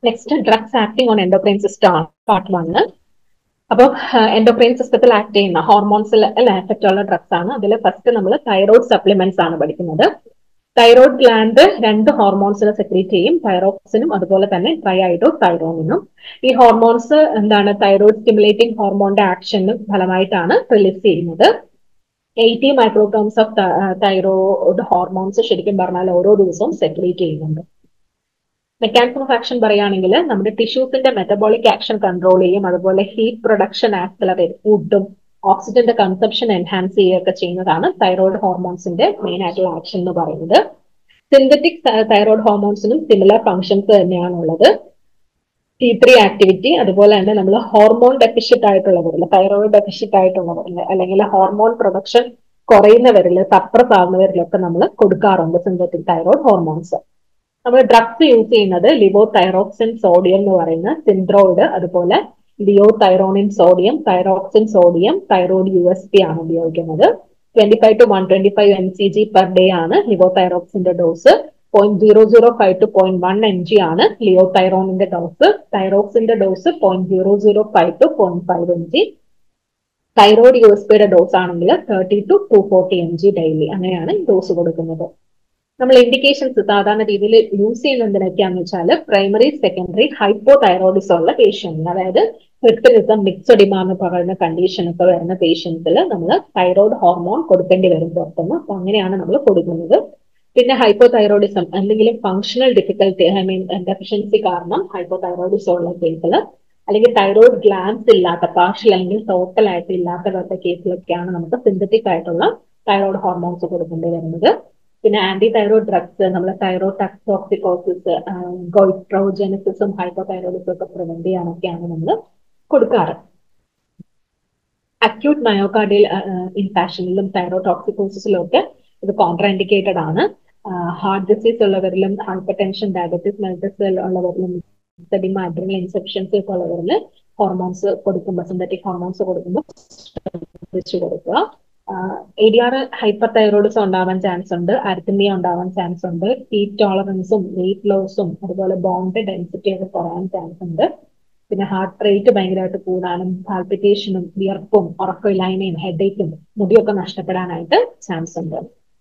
Next drugs acting on endocrine system ആണ് part 1. അപ്പോൾ endocrine സിസ്റ്റത്തിൽ ആക്ട് ചെയ്യുന്ന ഹോർമോൺസിൽ എഫക്റ്റ് ഉള്ള ഡ്രഗ്സ് ആണ്. അതിൽ ഫസ്റ്റ് നമ്മൾ തൈറോയ്ഡ് സപ്ലിമെന്റ്സ് ആണ് പഠിക്കുന്നത്. തൈറോയ്ഡ് ഗ്ലാൻഡ് 2 ഹോർമോൺസിനെ സെക്രീറ്റ് ചെയ്യും, തൈറോക്സിനും അതുപോലെ തന്നെ ട്രൈഐഡോ തൈറോണിനും. ഈ ഹോർമോൺസ് എന്താണ് തൈറോയ്ഡ് സ്റ്റിമുലേറ്റിംഗ് ഹോർമോണിന്റെ ആക്ഷന് ഫലമായിട്ടാണ് റിലീസ് ചെയ്യുന്നത്. 80 മൈക്രോഗ്രാംസ് ഓഫ് തൈറോയ്ഡ് ഹോർമോൺസ് ശരിക്കും പറഞ്ഞാൽ ഓരോ ദിവസവും സെക്രീറ്റ് ചെയ്യുന്നുണ്ട്. മെക്കാനിസം ഓഫ് ആക്ഷൻ പറയുകയാണെങ്കിൽ നമ്മുടെ ടിഷ്യൂസിന്റെ മെറ്റബോളിക് ആക്ഷൻ കൺട്രോൾ ചെയ്യും, അതുപോലെ ഹീറ്റ് പ്രൊഡക്ഷൻ ആക്സലറേറ്റ്, ഫുഡും ഓക്സിജന്റെ കൺസപ്ഷൻ എൻഹാൻസ് ചെയ്യുകയൊക്കെ ചെയ്യുന്നതാണ് തൈറോയ്ഡ് ഹോർമോൺസിന്റെ മെയിൻ ആയിട്ടുള്ള ആക്ഷൻ എന്ന് പറയുന്നത്. സിന്തറ്റിക് തൈറോയ്ഡ് ഹോർമോൺസിനും സിമിലർ ഫങ്ഷൻസ് തന്നെയാണുള്ളത്. T3 ആക്ടിവിറ്റി, അതുപോലെ തന്നെ നമ്മൾ ഹോർമോൺ ഡെഫിഷ്യറ്റ് ആയിട്ടുള്ളവരിൽ, തൈറോയ്ഡ് ഡെഫിഷ്യറ്റ് ആയിട്ടുള്ളവരിൽ അല്ലെങ്കിൽ ഹോർമോൺ പ്രൊഡക്ഷൻ കുറയുന്നവരിൽ, സപ്രസ് ആവുന്നവരിലൊക്കെ നമ്മൾ കൊടുക്കാറുണ്ട് സിന്തറ്റിക് തൈറോയ്ഡ് ഹോർമോൺസ്. നമ്മൾ ഡ്രഗ്സ് യൂസ് ചെയ്യുന്നത് ലിവോ തൈറോക്സിൻ സോഡിയം എന്ന് പറയുന്ന സിൻഡ്രോയിഡ്, അതുപോലെ liothyronine sodium, thyroxine sodium, thyroid USP ആണ് ഉപയോഗിക്കുന്നത്. 25 to 125 mcg പെർ ഡേ ആണ് ലിവോ തൈറോക്സിന്റെ ഡോസ്. 0.005 to 0.1 mg ആണ് ലിയോ തൈറോണിന്റെ ഡോസ്. തൈറോക്സിന്റെ ഡോസ് 0.005 to 0.5 mg. തൈറോയ്ഡ് USPയുടെ ഡോസ് ആണെങ്കിൽ 30 to 240 mg ഡെയിലി. അങ്ങനെയാണ് ഡോസ് കൊടുക്കുന്നത്. നമ്മൾ ഇൻഡിക്കേഷൻസ് സാധാരണ രീതിയിൽ യൂസ് ചെയ്യുന്നത് എന്തിനൊക്കെയാണെന്ന് വെച്ചാൽ പ്രൈമറി, സെക്കൻഡറി ഹൈപ്പോ തൈറോയിഡിസം ഉള്ള പേഷ്യൻസിന്, അതായത് ഹെർപ്പിനിസം, മിക്സഡിമ എന്ന് പറയുന്ന കണ്ടീഷൻ ഒക്കെ വരുന്ന പേഷ്യൻസിൽ നമ്മൾ തൈറോയ്ഡ് ഹോർമോൺ കൊടുക്കേണ്ടി വരും പുറത്തുനിന്ന്. അപ്പൊ അങ്ങനെയാണ് നമ്മൾ കൊടുക്കുന്നത്. പിന്നെ ഹൈപ്പോ തൈറോയിഡിസം, എന്തെങ്കിലും ഫങ്ഷണൽ ഡിഫിക്കൽട്ടി, ഡെഫിഷ്യൻസി കാരണം ഹൈപ്പോ തൈറോയിഡിസം ഉള്ള കേസിൽ, അല്ലെങ്കിൽ തൈറോയ്ഡ് ഗ്ലാൻസ് ഇല്ലാത്ത, പാർഷ്യൽ അല്ലെങ്കിൽ ടോട്ടൽ ആയിട്ട് ഇല്ലാത്ത കേസിലൊക്കെയാണ് നമുക്ക് സിന്തറ്റിക് ആയിട്ടുള്ള തൈറോയ്ഡ് ഹോർമോൺസ് കൊടുക്കേണ്ടി വരുന്നത്. പിന്നെ ആന്റി തൈറോയ്ഡ് ഡ്രഗ്സ്, നമ്മൾ തൈറോയ്ഡ് ടോക്സിക്കോസിസ്, ഗോയിട്രോജെനിസിസും ഹൈപ്പോതൈറോയിഡിസും ഒക്കെ പ്രിവെന്റ് ചെയ്യാനൊക്കെയാണ് നമ്മൾ കൊടുക്കാറ്. അക്യൂട്ട് മയോകാർഡിയൽ ഇൻഫാക്ഷനിലും തൈറോയ്ഡ് ടോക്സിക്കോസിസിലും ഒക്കെ ഇത് കോൺട്രാ ഇൻഡിക്കേറ്റഡ് ആണ്. ഹാർട്ട് ഡിസീസ് ഉള്ളവരിലും, ഹൈപ്പർ ടെൻഷൻ, ഡയബറ്റീസ് മെലിറ്റസ് ഉള്ളവരിലും, മിക്സഡിമ, അഡ്രിനൽ ഇൻസഫിഷ്യൻസി ഒക്കെ ഉള്ളവരിൽ ഹോർമോൺസ് കൊടുക്കുമ്പോൾ, സിന്തറ്റിക് ഹോർമോൺസ് കൊടുക്കുമ്പോൾ ശ്രദ്ധിച്ചു കൊടുക്കുക. ADR ഹൈപ്പർ തൈറോയിഡിസം ഉണ്ടാവാൻ ചാൻസ് ഉണ്ട്, അരിത്മിയ ഉണ്ടാവാൻ ചാൻസ് ഉണ്ട്, ഹീറ്റ് ടോളറൻസും വെയിറ്റ് ലോസും അതുപോലെ ബോണ്ട് ഡെൻസിറ്റി ഒക്കെ കുറയാൻ ചാൻസ് ഉണ്ട്. പിന്നെ ഹാർട്ട് റേറ്റ് ഭയങ്കരമായിട്ട് കൂടാനും, പാൽപിറ്റേഷനും, വിയർപ്പും, ഉറക്കമില്ലായ്മയും, ഹെഡേക്കും, മുടിയൊക്കെ നഷ്ടപ്പെടാനായിട്ട് ചാൻസ് ഉണ്ട്.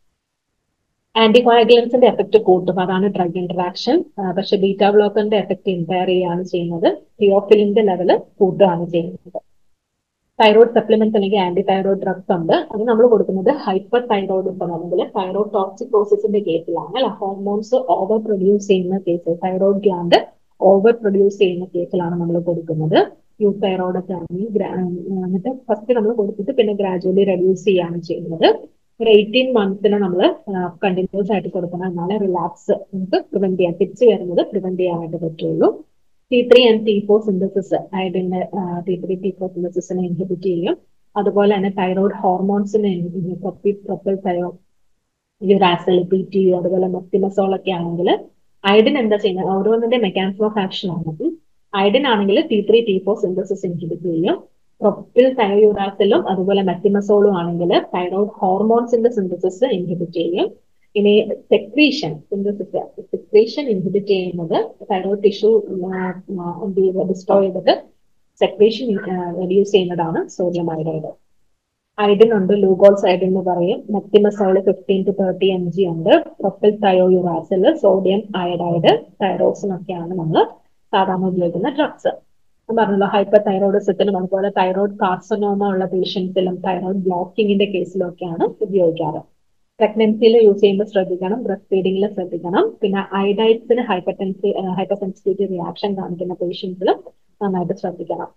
ആന്റികോയാഗുലൻസിന്റെ എഫക്ട് കൂട്ടും, അതാണ് ഡ്രഗ് ഇന്ററാക്ഷൻ. പക്ഷെ ബീറ്റാ ബ്ലോക്കറിന്റെ എഫക്ട് ഇമ്പയർ ചെയ്യുകയാണ് ചെയ്യുന്നത്, തിയോഫിലിന്റെ ലെവല് കൂട്ടുകയാണ് ചെയ്യുന്നത്. തൈറോയ്ഡ് സപ്ലിമെന്റ്സ് അല്ലെങ്കിൽ ആന്റി തൈറോയ്ഡ് ഡ്രഗ്സ് ഉണ്ട്. അത് നമ്മൾ കൊടുക്കുന്നത് ഹൈപ്പർ തൈറോയിഡിസം അല്ലെങ്കിൽ തൈറോയ്ഡ് ടോക്സിക്കോസിന്റെ കേസിലാണ്. ഹോർമോൺസ് ഓവർ പ്രൊഡ്യൂസ് ചെയ്യുന്ന case, thyroid gland over produce ചെയ്യുന്ന കേസിലാണ് നമ്മൾ കൊടുക്കുന്നത്. യൂതൈറോയ്ഡ് ഒക്കെ ആണെങ്കിൽ എന്നിട്ട് ഫസ്റ്റ് നമ്മൾ കൊടുത്തിട്ട് പിന്നെ ഗ്രാജുവലി റെഡ്യൂസ് ചെയ്യാണ് ചെയ്യുന്നത്. ഒരു 18 മന്ത്സിന് നമ്മൾ കണ്ടിന്യൂസ് ആയിട്ട് കൊടുക്കണം, എന്നാലേ റിലാപ്സ് നമുക്ക് പ്രിവെന്റ് ചെയ്യാൻ, തിരിച്ചു വരുന്നത് പ്രിവെന്റ് ചെയ്യാനായിട്ട് പറ്റുള്ളൂ. T3 and T4 സിന്തസിസ്, അയഡിന്റെ T3 T4 സിന്തസിസിനെ ഇൻഹിബിറ്റ് ചെയ്യും. അതുപോലെ തന്നെ തൈറോയ്ഡ് ഹോർമോൺസിനെ, പ്രൊപ്പൽ തൈറോ, യുറാസിൽ, PTU, അതുപോലെ മെത്തിമസോൾ ഒക്കെ ആണെങ്കിൽ അയഡിൻ എന്താ ചെയ്യുന്നത്, ഓരോന്നിന്റെ മെക്കാനിസം ഓഫ് ആക്ഷൻ ആണ്. അയഡിൻ ആണെങ്കിൽ T3 T4 സിന്തസിസ് ഇൻഹിബിറ്റ് ചെയ്യും. പ്രൊപ്പിൽ തയോയുറാസിലും അതുപോലെ മെത്തിമസോളും ആണെങ്കിൽ തൈറോയ്ഡ് ഹോർമോൺസിന്റെ സിന്തസിസ് ഇൻഹിബിറ്റ് ചെയ്യും. ഇനി സെക്രീഷൻ ഇൻഹിബിറ്റ് ചെയ്യുന്നത് തൈറോയ്ഡ് ടിഷ്യൂ ഡിസ്ട്രോയ് ചെയ്തിട്ട് സെക്രീഷൻ റെഡ്യൂസ് ചെയ്യുന്നതാണ് സോഡിയം അയോഡൈഡ്. അയഡിൻ ഉണ്ട്, ലൂഗോൾസ് അയഡിൻ എന്ന് പറയും. മെത്തിമസോൾ 15 to 30 mg ഉണ്ട്. Propylthiouracil, sodium iodide, thyroxine ഒക്കെയാണ് നമ്മൾ സാധാരണ ഉപയോഗിക്കുന്ന ഡ്രഗ്സ്. ഞാൻ പറഞ്ഞല്ലോ ഹൈപ്പർ തൈറോയിഡിസത്തിലും അതുപോലെ തൈറോയ്ഡ് കാർസിനോമ ഉള്ള പേഷ്യൻസിലും തൈറോയ്ഡ് ബ്ലോക്കിങ്ങിന്റെ കേസിലും ഒക്കെയാണ് ഉപയോഗിക്കാറ്. പ്രഗ്നൻസിയിൽ യൂസ് ചെയ്യുമ്പോൾ ശ്രദ്ധിക്കണം, ബ്രസ്റ്റ് ഫീഡിങ്ങിൽ ശ്രദ്ധിക്കണം. പിന്നെ അയഡൈഡ്സിന് ഹൈപ്പർ സെൻസിറ്റിവിറ്റി റിയാക്ഷൻ കാണിക്കുന്ന പേഷ്യൻസിൽ നന്നായിട്ട് ശ്രദ്ധിക്കണം.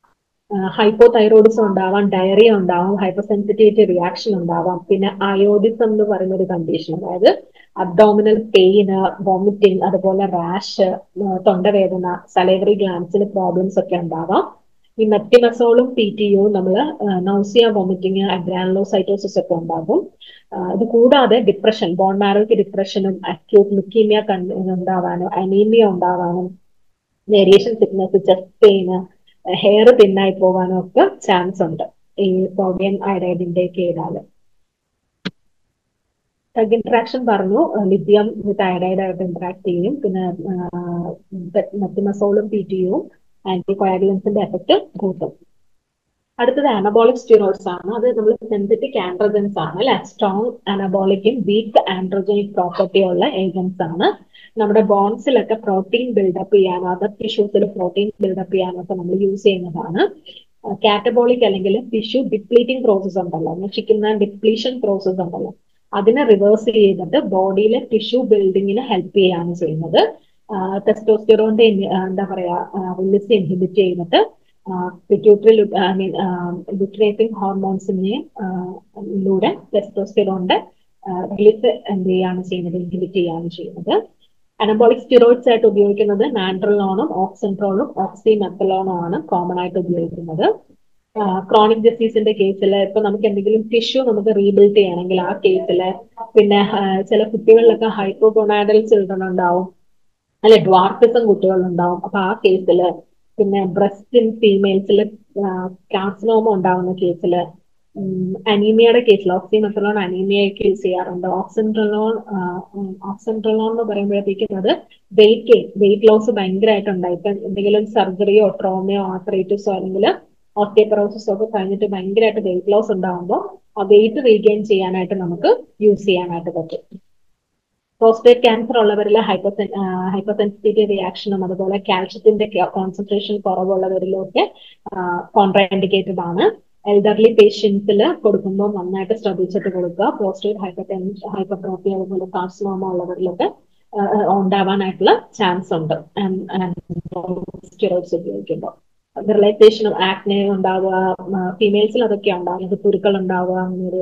ഹൈപ്പോ തൈറോയിഡിസം ഉണ്ടാവാം, ഡയറിയ ഉണ്ടാവാം, ഹൈപ്പർ സെൻസിറ്റിവിറ്റി റിയാക്ഷൻ ഉണ്ടാവാം. പിന്നെ അയോഡിസം എന്ന് പറയുന്ന ഒരു കണ്ടീഷൻ, അതായത് അബ്ഡോമിനൽ പെയിന്, വോമിറ്റിംഗ്, അതുപോലെ റാഷ്, തൊണ്ടവേദന, സലൈവറി ഗ്ലാൻസിൽ പ്രോബ്ലംസ് ഒക്കെ ഉണ്ടാവാം. ഈ മെത്തിമസോളും PTU നമ്മൾ നൗസിയ, വോമിറ്റിംഗ്, ഗ്രാനുലോസൈറ്റോസിസ് ഒക്കെ ഉണ്ടാകും. ഇത് കൂടാതെ ഡിപ്രഷൻ, ബോൺ മാരോയ്ക്ക് ഡിപ്രഷനും അക്യൂട്ട് ലുക്കീമിയ ഉണ്ടാവാനും, അനീമിയ ഉണ്ടാവാനും, variation sickness, chest pain, hair തിന്നായി പോകാനും ഒക്കെ ചാൻസ് ഉണ്ട് ഈ സോഡിയം അയോഡൈഡിന്റെ ഒക്കെ ഇടാല്. ഡ്രഗ് ഇന്ററാക്ഷൻ പറഞ്ഞു, ലിഥിയം വിത്ത് അയഡൈഡ് ആയിട്ട് ഇന്ററാക്ട് ചെയ്യും. പിന്നെ മെത്തിമസോളും PTUവും ആന്റി കോയാഗുലൻസിന്റെ എഫക്ട് കൂട്ടും. അടുത്തത് അനബോളിക് സ്റ്റിറോയിഡ്സ് ആണ്. അത് നമ്മൾ സിന്തറ്റിക് ആൻഡ്രോജൻസ് ആണ് അല്ലെ. സ്ട്രോങ് അനബോളിക്കും വീക്ക് ആൻഡ്രോജനിക് പ്രോപ്പർട്ടി ഉള്ള ഏജൻസ് ആണ്. നമ്മുടെ ബോൺസിലൊക്കെ പ്രോട്ടീൻ ബിൽഡപ്പ് ചെയ്യാനോ അതർ ടിഷ്യൂസിൽ പ്രോട്ടീൻ ബിൽഡപ്പ് ചെയ്യാനോ ഒക്കെ നമ്മൾ യൂസ് ചെയ്യുന്നതാണ്. കാറ്റബോളിക് അല്ലെങ്കിൽ ടിഷ്യൂ ഡിപ്ലീറ്റിംഗ് പ്രോസസ് ഉണ്ടല്ലോ, നശിക്കുന്ന ഡിപ്ലീഷൻ പ്രോസസ് ഉണ്ടല്ലോ, അതിനെ റിവേഴ്സ് ചെയ്തിട്ട് ബോഡിയിലെ ടിഷ്യൂ ബിൽഡിങ്ങിന് ഹെൽപ്പ് ചെയ്യാണ് ചെയ്യുന്നത്. ടെസ്റ്റോസ്റ്റിറോണിന്റെ എന്താ പറയാ റിലീസ് ഇൻഹിബിറ്റ് ചെയ്തിട്ട് പിറ്റ്യൂട്ടറി ഐ മീൻ ലുട്രേറ്റിംഗ് ഹോർമോൺസിലൂടെ ടെസ്റ്റോസ്റ്റിറോണിന്റെ റിലീസ് എന്ത് ചെയ്യാണ് ചെയ്യുന്നത്, ഇൻഹിബിറ്റ് ചെയ്യാണ് ചെയ്യുന്നത്. അനബോളിക് സ്റ്റിറോയിഡ്സ് ആയിട്ട് ഉപയോഗിക്കുന്നത് നാൻഡ്രലോണും ഓക്സെൻട്രോളും ഓക്സിമെത്തലോണും ആണ് കോമൺ ആയിട്ട് ഉപയോഗിക്കുന്നത്. ക്രോണിക് ഡിസീസിന്റെ കേസിൽ ഇപ്പൊ നമുക്ക് എന്തെങ്കിലും ടിഷ്യൂ നമുക്ക് റീബിൽഡ് ചെയ്യണമെങ്കിൽ ആ കേസിൽ, പിന്നെ ചില കുട്ടികളിലൊക്കെ ഹൈപ്പോഗൊണാഡൽ ചിൽഡ്രൻ ഉണ്ടാവും, അല്ലെ ഡ്വാർഫിസം കുട്ടികളുണ്ടാവും. അപ്പൊ ആ കേസില്, പിന്നെ ബ്രസ്റ്റ് ഇൻ ഫീമെയിൽസിൽ കാർസിനോമ ഉണ്ടാവുന്ന കേസില്, അനീമിയയുടെ കേസിൽ ഓക്സിമെത്തലോൺ അനീമിയയ്ക്ക് യൂസ് ചെയ്യാറുണ്ട്. ഓക്സെൻട്രലോൺ എന്ന് പറയുമ്പോഴത്തേക്കും അത് വെയിറ്റ് ലോസ് ഭയങ്കരമായിട്ട് ഉണ്ടായി. ഇപ്പൊ എന്തെങ്കിലും സർജറിയോ ട്രോമയോ ആർത്രൈറ്റിസോ അല്ലെങ്കിൽ ഓസ്റ്റിയോപൊറോസിസോ ഒക്കെ കഴിഞ്ഞിട്ട് ഭയങ്കരമായിട്ട് വെയിറ്റ് ലോസ് ഉണ്ടാകുമ്പോൾ ആ വെയിറ്റ് റീഗെയിൻ ചെയ്യാനായിട്ട് നമുക്ക് യൂസ് ചെയ്യാനായിട്ട് പറ്റും. പ്രോസ്റ്റേറ്റ് ക്യാൻസർ ഉള്ളവരിൽ ഹൈപ്പർസെൻസിറ്റിവിറ്റി റിയാക്ഷനും അതുപോലെ കാൽഷ്യത്തിന്റെ കോൺസെൻട്രേഷൻ കുറവുള്ളവരിലും ഒക്കെ കോൺട്രാഇൻഡിക്കേറ്റഡ് ആണ്. എൽഡർലി പേഷ്യൻസിൽ കൊടുക്കുമ്പോൾ നന്നായിട്ട് ശ്രദ്ധിച്ചിട്ട് കൊടുക്കുക. പ്രോസ്റ്റേറ്റ് ഹൈപ്പർട്രോഫി അതുപോലെ കാർസിനോമ ഉള്ളവരിലൊക്കെ ഉണ്ടാവാനായിട്ടുള്ള ചാൻസ് ഉണ്ട് സ്റ്റിറോയിഡ്സ് ഉപയോഗിക്കുമ്പോൾ. റിലേറ്റേഷനും ആക്നെ ഉണ്ടാവുക, ഫീമെയിൽസിൽ അതൊക്കെ ഉണ്ടാവുക, തുരുക്കൾ ഉണ്ടാവുക,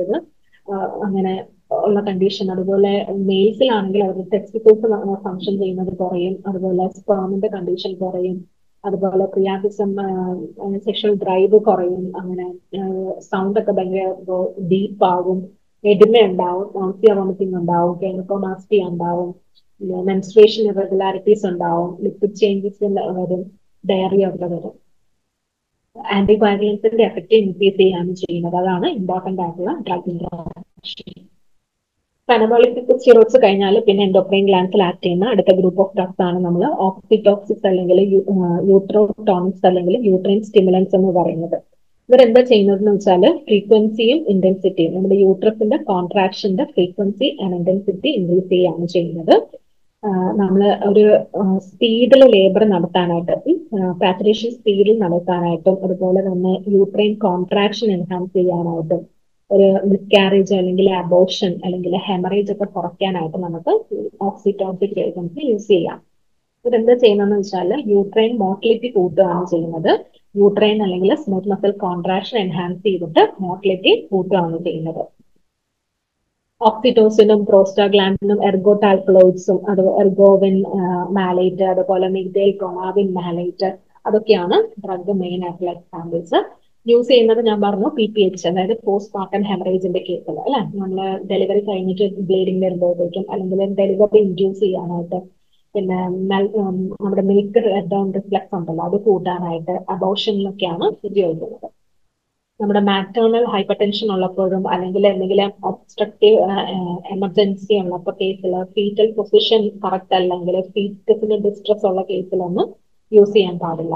അങ്ങനെ ഉള്ള കണ്ടീഷൻ. അതുപോലെ മെയിൽസിലാണെങ്കിൽ അവരുടെ ടെസ്റ്റിക്കിൾസ് ഫംഗ്ഷൻ ചെയ്യുന്നത് കുറയും, അതുപോലെ സ്പേമിന്റെ കണ്ടീഷൻ കുറയും, അതുപോലെ ക്രിയാറ്റിസം സെക്ഷൽ ഡ്രൈവ് കുറയും, അങ്ങനെ സൗണ്ട് ഒക്കെ ഭയങ്കര ഡീപ്പ് ആകും, എഡിമ ഉണ്ടാവും, നോസിയ വോമിറ്റിംഗ് ഉണ്ടാവും, ഗൈനക്കോമാസ്റ്റിയ ഉണ്ടാവും, മെൻസ്ട്രേഷൻ ഇറഗുലാരിറ്റീസ് ഉണ്ടാവും, ലിക്വിഡ് ചേഞ്ചസ് വരും, ഡയറിയ ഒക്കെ വരും. ആന്റിബയോട്ടിക്സിന്റെ എഫക്ട് ഇൻക്രീസ് ചെയ്യാണ് ചെയ്യുന്നത്. അതാണ് ഇമ്പോർട്ടന്റ് ആയിട്ടുള്ള ഡ്രഗ് ഇന്ററാക്ഷൻ. അനബോളിക് സ്റ്റിറോയിഡ്സ് കഴിഞ്ഞാൽ പിന്നെ എൻഡോക്രൈൻ ഗ്ലാൻഡ്സിൽ ആക്ട് ചെയ്യുന്ന അടുത്ത ഗ്രൂപ്പ് ഓഫ് ഡ്രഗ്സ് ആണ് നമ്മൾ ഓക്സിറ്റോക്സിസ് അല്ലെങ്കിൽ യൂട്രോടോണിക്സ് അല്ലെങ്കിൽ യൂട്രൈൻ സ്റ്റിമുലൻസ് എന്ന് പറയുന്നത്. ഇവരെന്താ ചെയ്യുന്നതെന്ന് വെച്ചാൽ ഫ്രീക്വൻസിയും ഇന്റൻസിറ്റിയും, നമ്മുടെ യൂട്രസിന്റെ കോൺട്രാക്ഷന്റെ ഫ്രീക്വൻസി ആൻഡ് ഇന്റൻസിറ്റി ഇൻക്രീസ് ചെയ്യുകയാണ് ചെയ്യുന്നത്. നമ്മൾ ഒരു സ്പീഡിൽ ലേബർ നടത്താനായിട്ട്, പാട്രീഷ്യൻ സ്പീഡിൽ നടത്താനായിട്ടും അതുപോലെ തന്നെ യൂട്രൈൻ കോൺട്രാക്ഷൻ എൻഹാൻസ് ചെയ്യാനായിട്ടും ഒരു മിസ്കാരേജ് അല്ലെങ്കിൽ അബോർഷൻ അല്ലെങ്കിൽ ഹെമറേജ് ഒക്കെ കുറയ്ക്കാനായിട്ട് നമുക്ക് ഓക്സിറ്റോക്സിക് ഏജൻസ് യൂസ് ചെയ്യാം. ഇതെന്താ ചെയ്യുന്നതെന്ന് വെച്ചാൽ യൂട്രൈൻ മോട്ടിലിറ്റി കൂട്ടുകയാണ് ചെയ്യുന്നത്. യൂട്രൈൻ അല്ലെങ്കിൽ സ്മൂത്ത് മസിൽ കോൺട്രാക്ഷൻ എൻഹാൻസ് ചെയ്തിട്ട് മോട്ടിലിറ്റി കൂട്ടുകയാണ് ചെയ്യുന്നത്. ഓക്സിറ്റോസിനും പ്രോസ്റ്റാഗ്ലാൻഡിനും എർഗോടാൽക്കലോയിഡ്സും എർഗോവിൻ മാലൈറ്റ് അതുപോലെ മിഗ്ഡേൽ പ്രൊമാവിൻ മാലൈറ്റ് അതൊക്കെയാണ് ഡ്രഗ് മെയിൻ ആയിട്ടുള്ള എക്സാമ്പിൾസ്. യൂസ് ചെയ്യുന്നത് ഞാൻ പറഞ്ഞു PPH, അതായത് പോസ്റ്റ് പാർട്ടം ഹെമറേജിന്റെ കേസിൽ അല്ലെ, നമ്മള് ഡെലിവറി കഴിഞ്ഞിട്ട് ബ്ലീഡിങ് വരുമ്പോഴത്തേക്കും അല്ലെങ്കിൽ ഡെലിവറി ഇൻഡ്യൂസ് ചെയ്യാനായിട്ട്, പിന്നെ നമ്മുടെ മിൽക്ക് ഡൗൺ റിഫ്ലക്സ് ഉണ്ടല്ലോ അത് കൂട്ടാനായിട്ട്, അബോർഷനിലൊക്കെയാണ് ഉപയോഗിക്കുന്നത്. നമ്മുടെ മാറ്റേണൽ ഹൈപ്പർ ടെൻഷൻ ഉള്ളപ്പോഴും അല്ലെങ്കിൽ എന്തെങ്കിലും ഒബ്സ്ട്രക്റ്റീവ് എമർജൻസി ഉള്ളപ്പോൾ കേസിൽ, ഫീറ്റൽ പൊസിഷൻ കറക്റ്റ് അല്ലെങ്കിൽ ഫീറ്റസിന് ഡിസ്ട്രെസ് ഉള്ള കേസിലൊന്നും യൂസ് ചെയ്യാൻ പാടില്ല.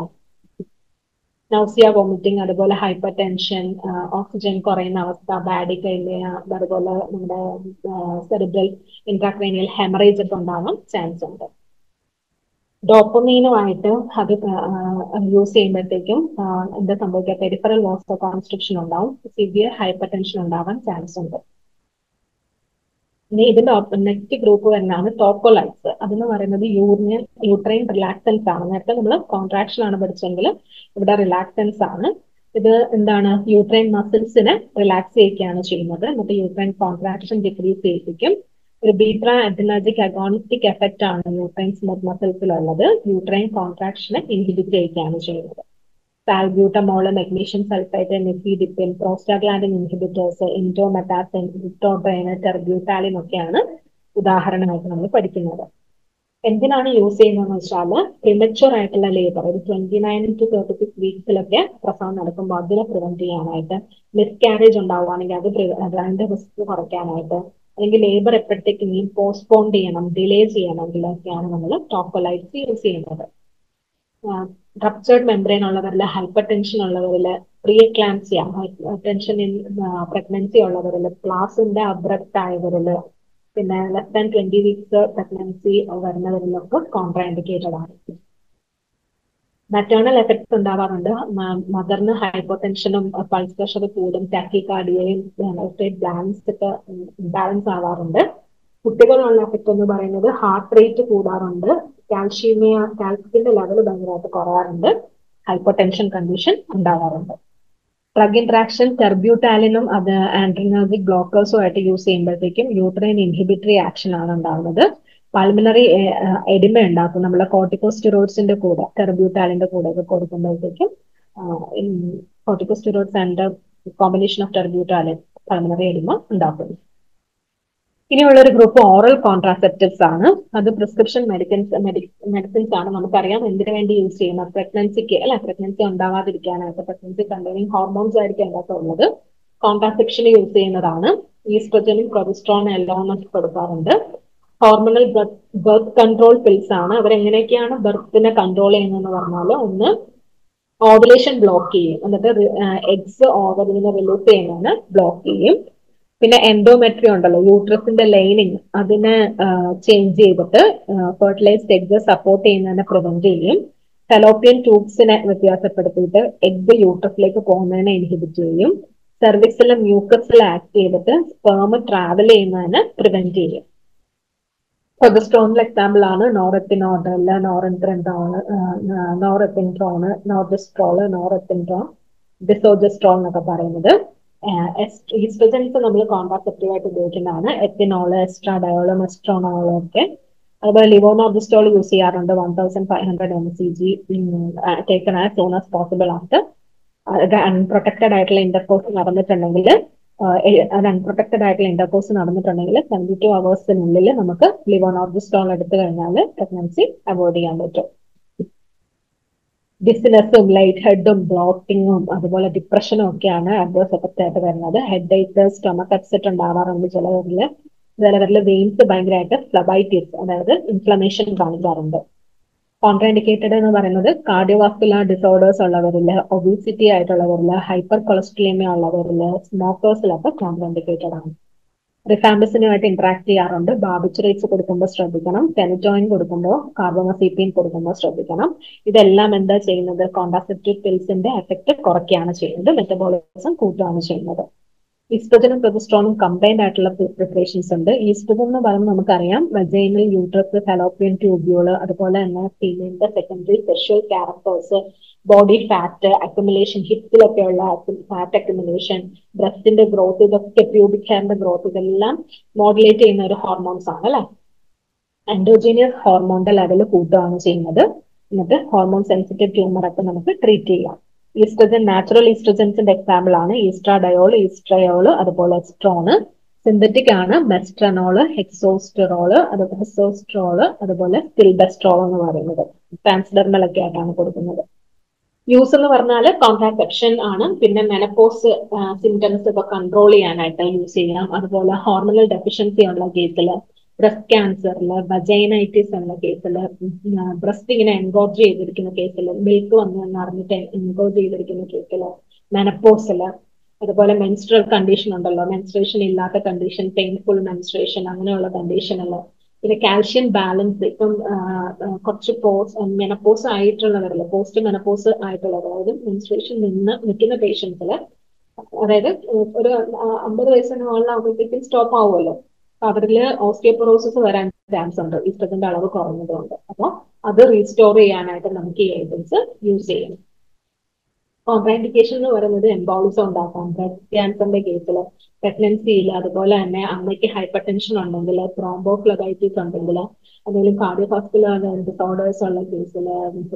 നൗസിയ, വോമിറ്റിംഗ്, അതുപോലെ ഹൈപ്പർ ടെൻഷൻ, ഓക്സിജൻ കുറയുന്ന അവസ്ഥ, ബാഡിക്കയിലെ അതുപോലെ നമ്മുടെ സെറിബ്രൽ ഇൻട്രാക്രേനിയൽ ഹെമറേജ് ഒക്കെ ഉണ്ടാവാൻ ചാൻസ് ഉണ്ട്. ഡോപ്പമീനുമായിട്ട് അത് യൂസ് ചെയ്യുമ്പോഴത്തേക്കും എന്താ സംഭവിക്കുക, പെരിഫറൽ വാസ്കോ കോൺസ്ട്രിക്ഷൻ ഉണ്ടാവും, സിവിയർ ഹൈപ്പർ ടെൻഷൻ ഉണ്ടാവാൻ ചാൻസ് ഉണ്ട്. ഇനി ഇതിന്റെ നെക്സ്റ്റ് ഗ്രൂപ്പ് വരുന്നതാണ് ടോക്കോലൈറ്റ്സ്. അതെന്ന് പറയുന്നത് യൂട്രൈൻ റിലാക്സൻസ് ആണ്. നേരത്തെ നമ്മൾ കോൺട്രാക്ഷൻ ആണ് പഠിച്ചെങ്കിൽ ഇവിടെ റിലാക്സൻസ് ആണ്. ഇത് എന്താണ്, യൂട്രൈൻ മസിൽസിനെ റിലാക്സ് ചെയ്യിക്കുകയാണ് ചെയ്യുന്നത്, എന്നിട്ട് യൂട്രൈൻ കോൺട്രാക്ഷൻ ഡിക്രീസ് ചെയ്യിപ്പിക്കും. ഒരു ബീറ്റ അഡ്രിനർജിക് അഗോണിസ്റ്റിക് എഫക്റ്റ് ആണ് യൂട്രൈൻ സ്മൂത്ത് മസിൽസിലുള്ളത്. യൂട്രൈൻ കോൺട്രാക്ഷനെ ഇൻഹിബിറ്റ് ചെയ്യുകയാണ് ചെയ്യുന്നത്. Salbutamol, magnesium sulphate, nifedipine, prostaglandin inhibitors, indomethacin, ritodrine, terbutaline ഒക്കെയാണ് ഉദാഹരണമായിട്ട് നമ്മൾ പഠിക്കുന്നത്. എന്തിനാണ് യൂസ് ചെയ്യുന്നതെന്ന് വെച്ചാൽ പ്രിമച്വർ ആയിട്ടുള്ള ലേബർ, ഒരു 29 to 36 വീക്സിലൊക്കെ പ്രസവം നടക്കുമ്പോൾ അതിനെ പ്രിവെന്റ് ചെയ്യാനായിട്ട്, മിസ്കാരേജ് ഉണ്ടാവുകയാണെങ്കിൽ അതിന്റെ റിസ്ക് കുറയ്ക്കാനായിട്ട്, അല്ലെങ്കിൽ ലേബർ എപ്പോഴത്തേക്ക് ഇനി പോസ്റ്റ്പോൺ ചെയ്യണം, ഡിലേ ചെയ്യണമെങ്കിലൊക്കെയാണ് നമ്മൾ ടോക്കോലൈറ്റ്സ് യൂസ് ചെയ്യുന്നത്. റപ്ചേർഡ് മെംബ്രെയിൻ ഉള്ളവരിൽ, ഹൈപ്പർ ടെൻഷൻ ഉള്ളവരിൽ, pre eclampsia tension in pregnancy ഉള്ളവരിൽ, ക്ലാസിന്റെ അബ്രപ്റ്റ് ആയവരിൽ, പിന്നെ ലെസ് ദാൻ 20 വീക്സ് പ്രഗ്നൻസി വരുന്നവരിലൊക്കെ കോൺട്രാ ഇൻഡിക്കേറ്റഡ് ആണ്. മറ്റേണൽ എഫക്ട്സ് ഉണ്ടാവാറുണ്ട്. മദറിന് ഹൈപ്പോടെൻഷനും പൾസ് പ്രഷർ കൂടും, ടാക്കികാർഡിയയും ബാലൻസ് ഒക്കെ ബാലൻസ് ആവാറുണ്ട്. കുട്ടികളുള്ള എഫക്ട് എന്ന് പറയുന്നത് ഹാർട്ട് റേറ്റ് കൂടാറുണ്ട്, കാൽസ്യത്തിന്റെ ലെവൽ ഭയങ്കരമായിട്ട് കുറയാറുണ്ട്, ഹൈപ്പോടെൻഷൻ കണ്ടീഷൻ ഉണ്ടാവാറുണ്ട്. ഡ്രഗ് ഇന്ററാക്ഷൻ ടെർബ്യൂട്ടാലിനും അത് ആൻഡ്രിനർജിക് ബ്ലോക്കേഴ്സും ആയിട്ട് യൂസ് ചെയ്യുമ്പോഴത്തേക്കും യൂട്രൈൻ ഇൻഹിബിറ്ററി ആക്ഷൻ ആണ് ഉണ്ടാവുന്നത്. പൾമിനറി എഡിമ ഉണ്ടാക്കും നമ്മളെ കോർട്ടിക്കോസ്റ്റെറോയിഡ്സിന്റെ കൂടെ, ടെർബ്യൂട്ടാലിന്റെ കൂടെ ഒക്കെ കൊടുക്കുമ്പോഴത്തേക്കും corticosteroids and combination of terbutaline pulmonary oedema ഉണ്ടാക്കുന്നു. ഇനിയുള്ള ഒരു ഗ്രൂപ്പ് ഓറൽ കോൺട്രാസെപ്റ്റീവ്സ് ആണ്. അത് പ്രിസ്ക്രിപ്ഷൻ മെഡിസിൻസ് ആണ്. നമുക്കറിയാം എന്തിനു വേണ്ടി യൂസ് ചെയ്യുന്നത്, പ്രഗ്നൻസിക്ക് അല്ലെ, പ്രഗ്നൻസി ഉണ്ടാവാതിരിക്കാനായിട്ട്, പ്രഗ്നൻസി കണ്ടെയ്നിങ് ഹോർമോൺസ് ആയിരിക്കും അതിനകത്തുള്ളത്. കോൺട്രാസെപ്ഷന് യൂസ് ചെയ്യുന്നതാണ്. ഈസ്ട്രജനും പ്രൊജസ്ട്രോണും എല്ലാം കൊടുക്കാറുണ്ട്. ഹോർമോണൽ ബർത്ത് കൺട്രോൾ പിൽസ് ആണ്. അവരെങ്ങനെയൊക്കെയാണ് ബർത്തിനെ കൺട്രോൾ ചെയ്യുന്നതെന്ന് പറഞ്ഞാൽ, ഒന്ന് ഓവുലേഷൻ ബ്ലോക്ക് ചെയ്യും, എന്നിട്ട് എഗ്സ് ഓവറിനെ റിലീസ് ചെയ്യുന്നതിന് ബ്ലോക്ക് ചെയ്യും. പിന്നെ എൻഡോമെട്രി ഉണ്ടല്ലോ, യൂട്രസിന്റെ ലൈനിങ്, അതിനെ ചേഞ്ച് ചെയ്തിട്ട് ഫെർട്ടിലൈസ്ഡ് എഗ് സപ്പോർട്ട് ചെയ്യുന്നതിനെ പ്രിവെന്റ് ചെയ്യും. ഫെലോപ്പിയൻ ട്യൂബ്സിനെ വ്യത്യാസപ്പെടുത്തിയിട്ട് എഗ് യൂട്രസിലേക്ക് പോകുന്നതിനെ ഇൻഹിബിറ്റ് ചെയ്യും. സെർവിക്സിലെ മ്യൂക്കസിൽ ആക്ട് ചെയ്തിട്ട് സ്പേം ട്രാവൽ ചെയ്യുന്നതിനെ പ്രിവെന്റ് ചെയ്യും. പ്രൊജസ്ട്രോണിൽ എക്സാമ്പിൾ ആണ് നോറെത്തിനോഡ്രൽ, നോറെത്തിൻട്രോണ്, നോർജസ്ട്രോള്, നോറെത്തിൻട്രോൺ, ഡിസോജസ്ട്രോൾ എന്നൊക്കെ പറയുന്നത്. ഈസ്ട്രജൻസ് നമ്മൾ കോൺട്രാസെപ്റ്റീവ് ആയിട്ട് ഉപയോഗിക്കുന്നതാണ്. എത്തിനോള്, എസ്ട്രാഡയോള്, മെസ്ട്രോണോള് ഒക്കെ. അതുപോലെ ലിവോനോർജിസ്റ്റോൾ യൂസ് ചെയ്യാറുണ്ട്. 1500 mcg taken as soon as possible ആയിട്ട്. അൺപ്രൊട്ടക്റ്റഡ് ആയിട്ടുള്ള ഇന്റർകോഴ്സ് നടന്നിട്ടുണ്ടെങ്കിൽ, അൺപ്രൊട്ടക്റ്റഡ് ആയിട്ടുള്ള ഇന്റർകോഴ്സ് നടന്നിട്ടുണ്ടെങ്കിൽ 72 hours നമുക്ക് ലിവോനോർജിസ്റ്റോൾ എടുത്തു കഴിഞ്ഞാൽ പ്രഗ്നൻസി അവോയ്ഡ് ചെയ്യാൻ പറ്റും. ഡിസിനസും ലൈറ്റ് ഹെഡും ബ്ലോട്ടിങ്ങും അതുപോലെ ഡിപ്രഷനും ഒക്കെയാണ് അഡ്വേഴ്സ് എഫക്റ്റ് ആയിട്ട് വരുന്നത്. ഹെഡ് ഏക്ക്, സ്റ്റൊമക് അപ്സെറ്റ് ഉണ്ടാവാറുണ്ട് ചിലവരിൽ വെയിൻസ് ഭയങ്കരമായിട്ട് ഫ്ലബൈറ്റിസ്, അതായത് ഇൻഫ്ലമേഷൻ കാണിക്കാറുണ്ട്. കോൺട്രാ ഇൻഡിക്കേറ്റഡ് എന്ന് പറയുന്നത് കാർഡിയോവാസ്കുലർ ഡിസോർഡേഴ്സ് ഉള്ളവരില്, ഒബീസിറ്റി ആയിട്ടുള്ളവരില്, ഹൈപ്പർ കൊളസ്ട്രീമിയ ഉള്ളവരില്, സ്മോക്കേഴ്സിലൊക്കെ കോൺട്രാ ഇൻഡിക്കേറ്റഡ് ആണ്. റിഫാംബിസിനുമായിട്ട് ഇന്ററാക്ട് ചെയ്യാറുണ്ട്. ബാർബിറ്റുറേറ്റ്സ് കൊടുക്കുമ്പോൾ ശ്രദ്ധിക്കണം. ഫെനറ്റോയിൻ കൊടുക്കുമ്പോൾ, കാർബോമസീപ്പിൻ കൊടുക്കുമ്പോൾ ശ്രദ്ധിക്കണം. ഇതെല്ലാം എന്താ ചെയ്യുന്നത്, കോൺട്രാസെപ്റ്റീവ് പിൽസിന്റെ എഫക്ട് കുറയ്ക്കുകയാണ് ചെയ്യുന്നത്, മെറ്റബോളിസം കൂട്ടുകയാണ് ചെയ്യുന്നത്. ഈസ്ട്രജനും പ്രൊജസ്ട്രോണും കമ്പൈൻഡ് ആയിട്ടുള്ള പ്രിപ്പറേഷൻസ് ഉണ്ട്. ഈസ്ട്രജൻ എന്ന് പറയുമ്പോൾ നമുക്കറിയാം വജൈനൽ, യൂട്രസ്, ഫെലോപ്പിയൻ ട്യൂബ്യൂള്, അതുപോലെ തന്നെ ഫീമെയിലിന്റെ secondary sexual characters, body fat accumulation, ഹിപ്സിലൊക്കെയുള്ള ഫാറ്റ് അക്യുമുലേഷൻ, ബ്രസ്റ്റിന്റെ ഗ്രോത്ത്, ഇതൊക്കെ പ്യൂബിക് ഹെയറിന്റെ ഗ്രോത്ത്, ഇതെല്ലാം മോഡുലേറ്റ് ചെയ്യുന്ന ഒരു ഹോർമോൺസ് ആണ് അല്ലെ. എൻഡോജീനിയസ് ഹോർമോണിന്റെ ലെവൽ കൂട്ടുകയാണ് ചെയ്യുന്നത്. എന്നിട്ട് ഹോർമോൺ സെൻസിറ്റീവ് ട്യൂമർ ഒക്കെ നമുക്ക് ട്രീറ്റ് ചെയ്യാം. ഈസ്ട്രജൻ, നാച്ചുറൽ ഈസ്ട്രജൻസിന്റെ എക്സാമ്പിൾ ആണ് ഈസ്ട്രാഡയോൾ, ഈസ്ട്രയോള്, അതുപോലെ എസ്ട്രോണ്. സിന്തറ്റിക് ആണ് മെസ്ട്രനോള്, ഹെക്സോസ്റ്ററോള്, അതുപോലെ സ്റ്റിൽബെസ്ട്രോൾ എന്ന് പറയുന്നത്. ട്രാൻസ്ഡെർമൽ ഒക്കെ ആയിട്ടാണ് കൊടുക്കുന്നത്. യൂസ് എന്ന് പറഞ്ഞാൽ കോൺട്രാസെപ്ഷൻ ആണ്. പിന്നെ മെനപ്പോസ് സിംറ്റംസ് ഒക്കെ കൺട്രോൾ ചെയ്യാനായിട്ട് യൂസ് ചെയ്യാം. അതുപോലെ ഹോർമോണൽ ഡെഫിഷ്യൻസി ഉള്ള കേസിൽ, ബ്രസ്റ്റ് ക്യാൻസറില്, വജൈനൈറ്റിസ് ഉള്ള കേസിൽ, ബ്രസ്റ്റ് ഇങ്ങനെ എൻഗോർജ് ചെയ്തിരിക്കുന്ന കേസിൽ, മിൽക്ക് വന്നു അറിഞ്ഞിട്ട് എൻഗോർജ് ചെയ്തിരിക്കുന്ന കേസിൽ, മെനപ്പോസില്, അതുപോലെ മെൻസ്ട്രൽ കണ്ടീഷൻ ഉണ്ടല്ലോ, മെൻസ്ട്രേഷൻ ഇല്ലാത്ത കണ്ടീഷൻ, പെയിൻഫുൾ മെൻസ്ട്രേഷൻ, അങ്ങനെയുള്ള കണ്ടീഷനിൽ, പിന്നെ കാൽഷ്യം ബാലൻസ്, ഇപ്പം കുറച്ച് മെനപ്പോസ് ആയിട്ടുള്ളവരിൽ, പോസ്റ്റ് മെനപ്പോസ് ആയിട്ടുള്ളവർ, അതായത് മെൻസ്ട്രേഷൻ നിൽക്കുന്ന പേഷ്യൻസില്, അതായത് ഒരു 50 വയസ്സിന് മുകളിലാകുമ്പോഴത്തേക്കും സ്റ്റോപ്പ് ആവുമല്ലോ, അവരില് ഓസ്റ്റിയോപൊറോസിസ് വരാൻ ചാൻസ് ഉണ്ട് ഈസ്ട്രജന്റെ അളവ് കുറഞ്ഞതുകൊണ്ട്. അപ്പോൾ അത് റീസ്റ്റോർ ചെയ്യാനായിട്ട് നമുക്ക് ഈ ഏജൻസ് യൂസ് ചെയ്യും. കോൺട്രാ ഇൻഡിക്കേഷൻ എന്ന് പറയുന്നത് എംബോളിസം ഉണ്ടാക്കാം. ബ്രസ്റ്റ് ക്യാൻസറിന്റെ കേസിൽ, പ്രഗ്നൻസിയിൽ, അതുപോലെ തന്നെ അമ്മയ്ക്ക് ഹൈപ്പർ ടെൻഷൻ ഉണ്ടെങ്കിൽ, ത്രോംബോഫ്ലബൈറ്റിസ് ഉണ്ടെങ്കിൽ, എന്തെങ്കിലും കാർഡിയോവാസ്കുലർ ഡിസോർഡേഴ്സ് ഉള്ള കേസിൽ,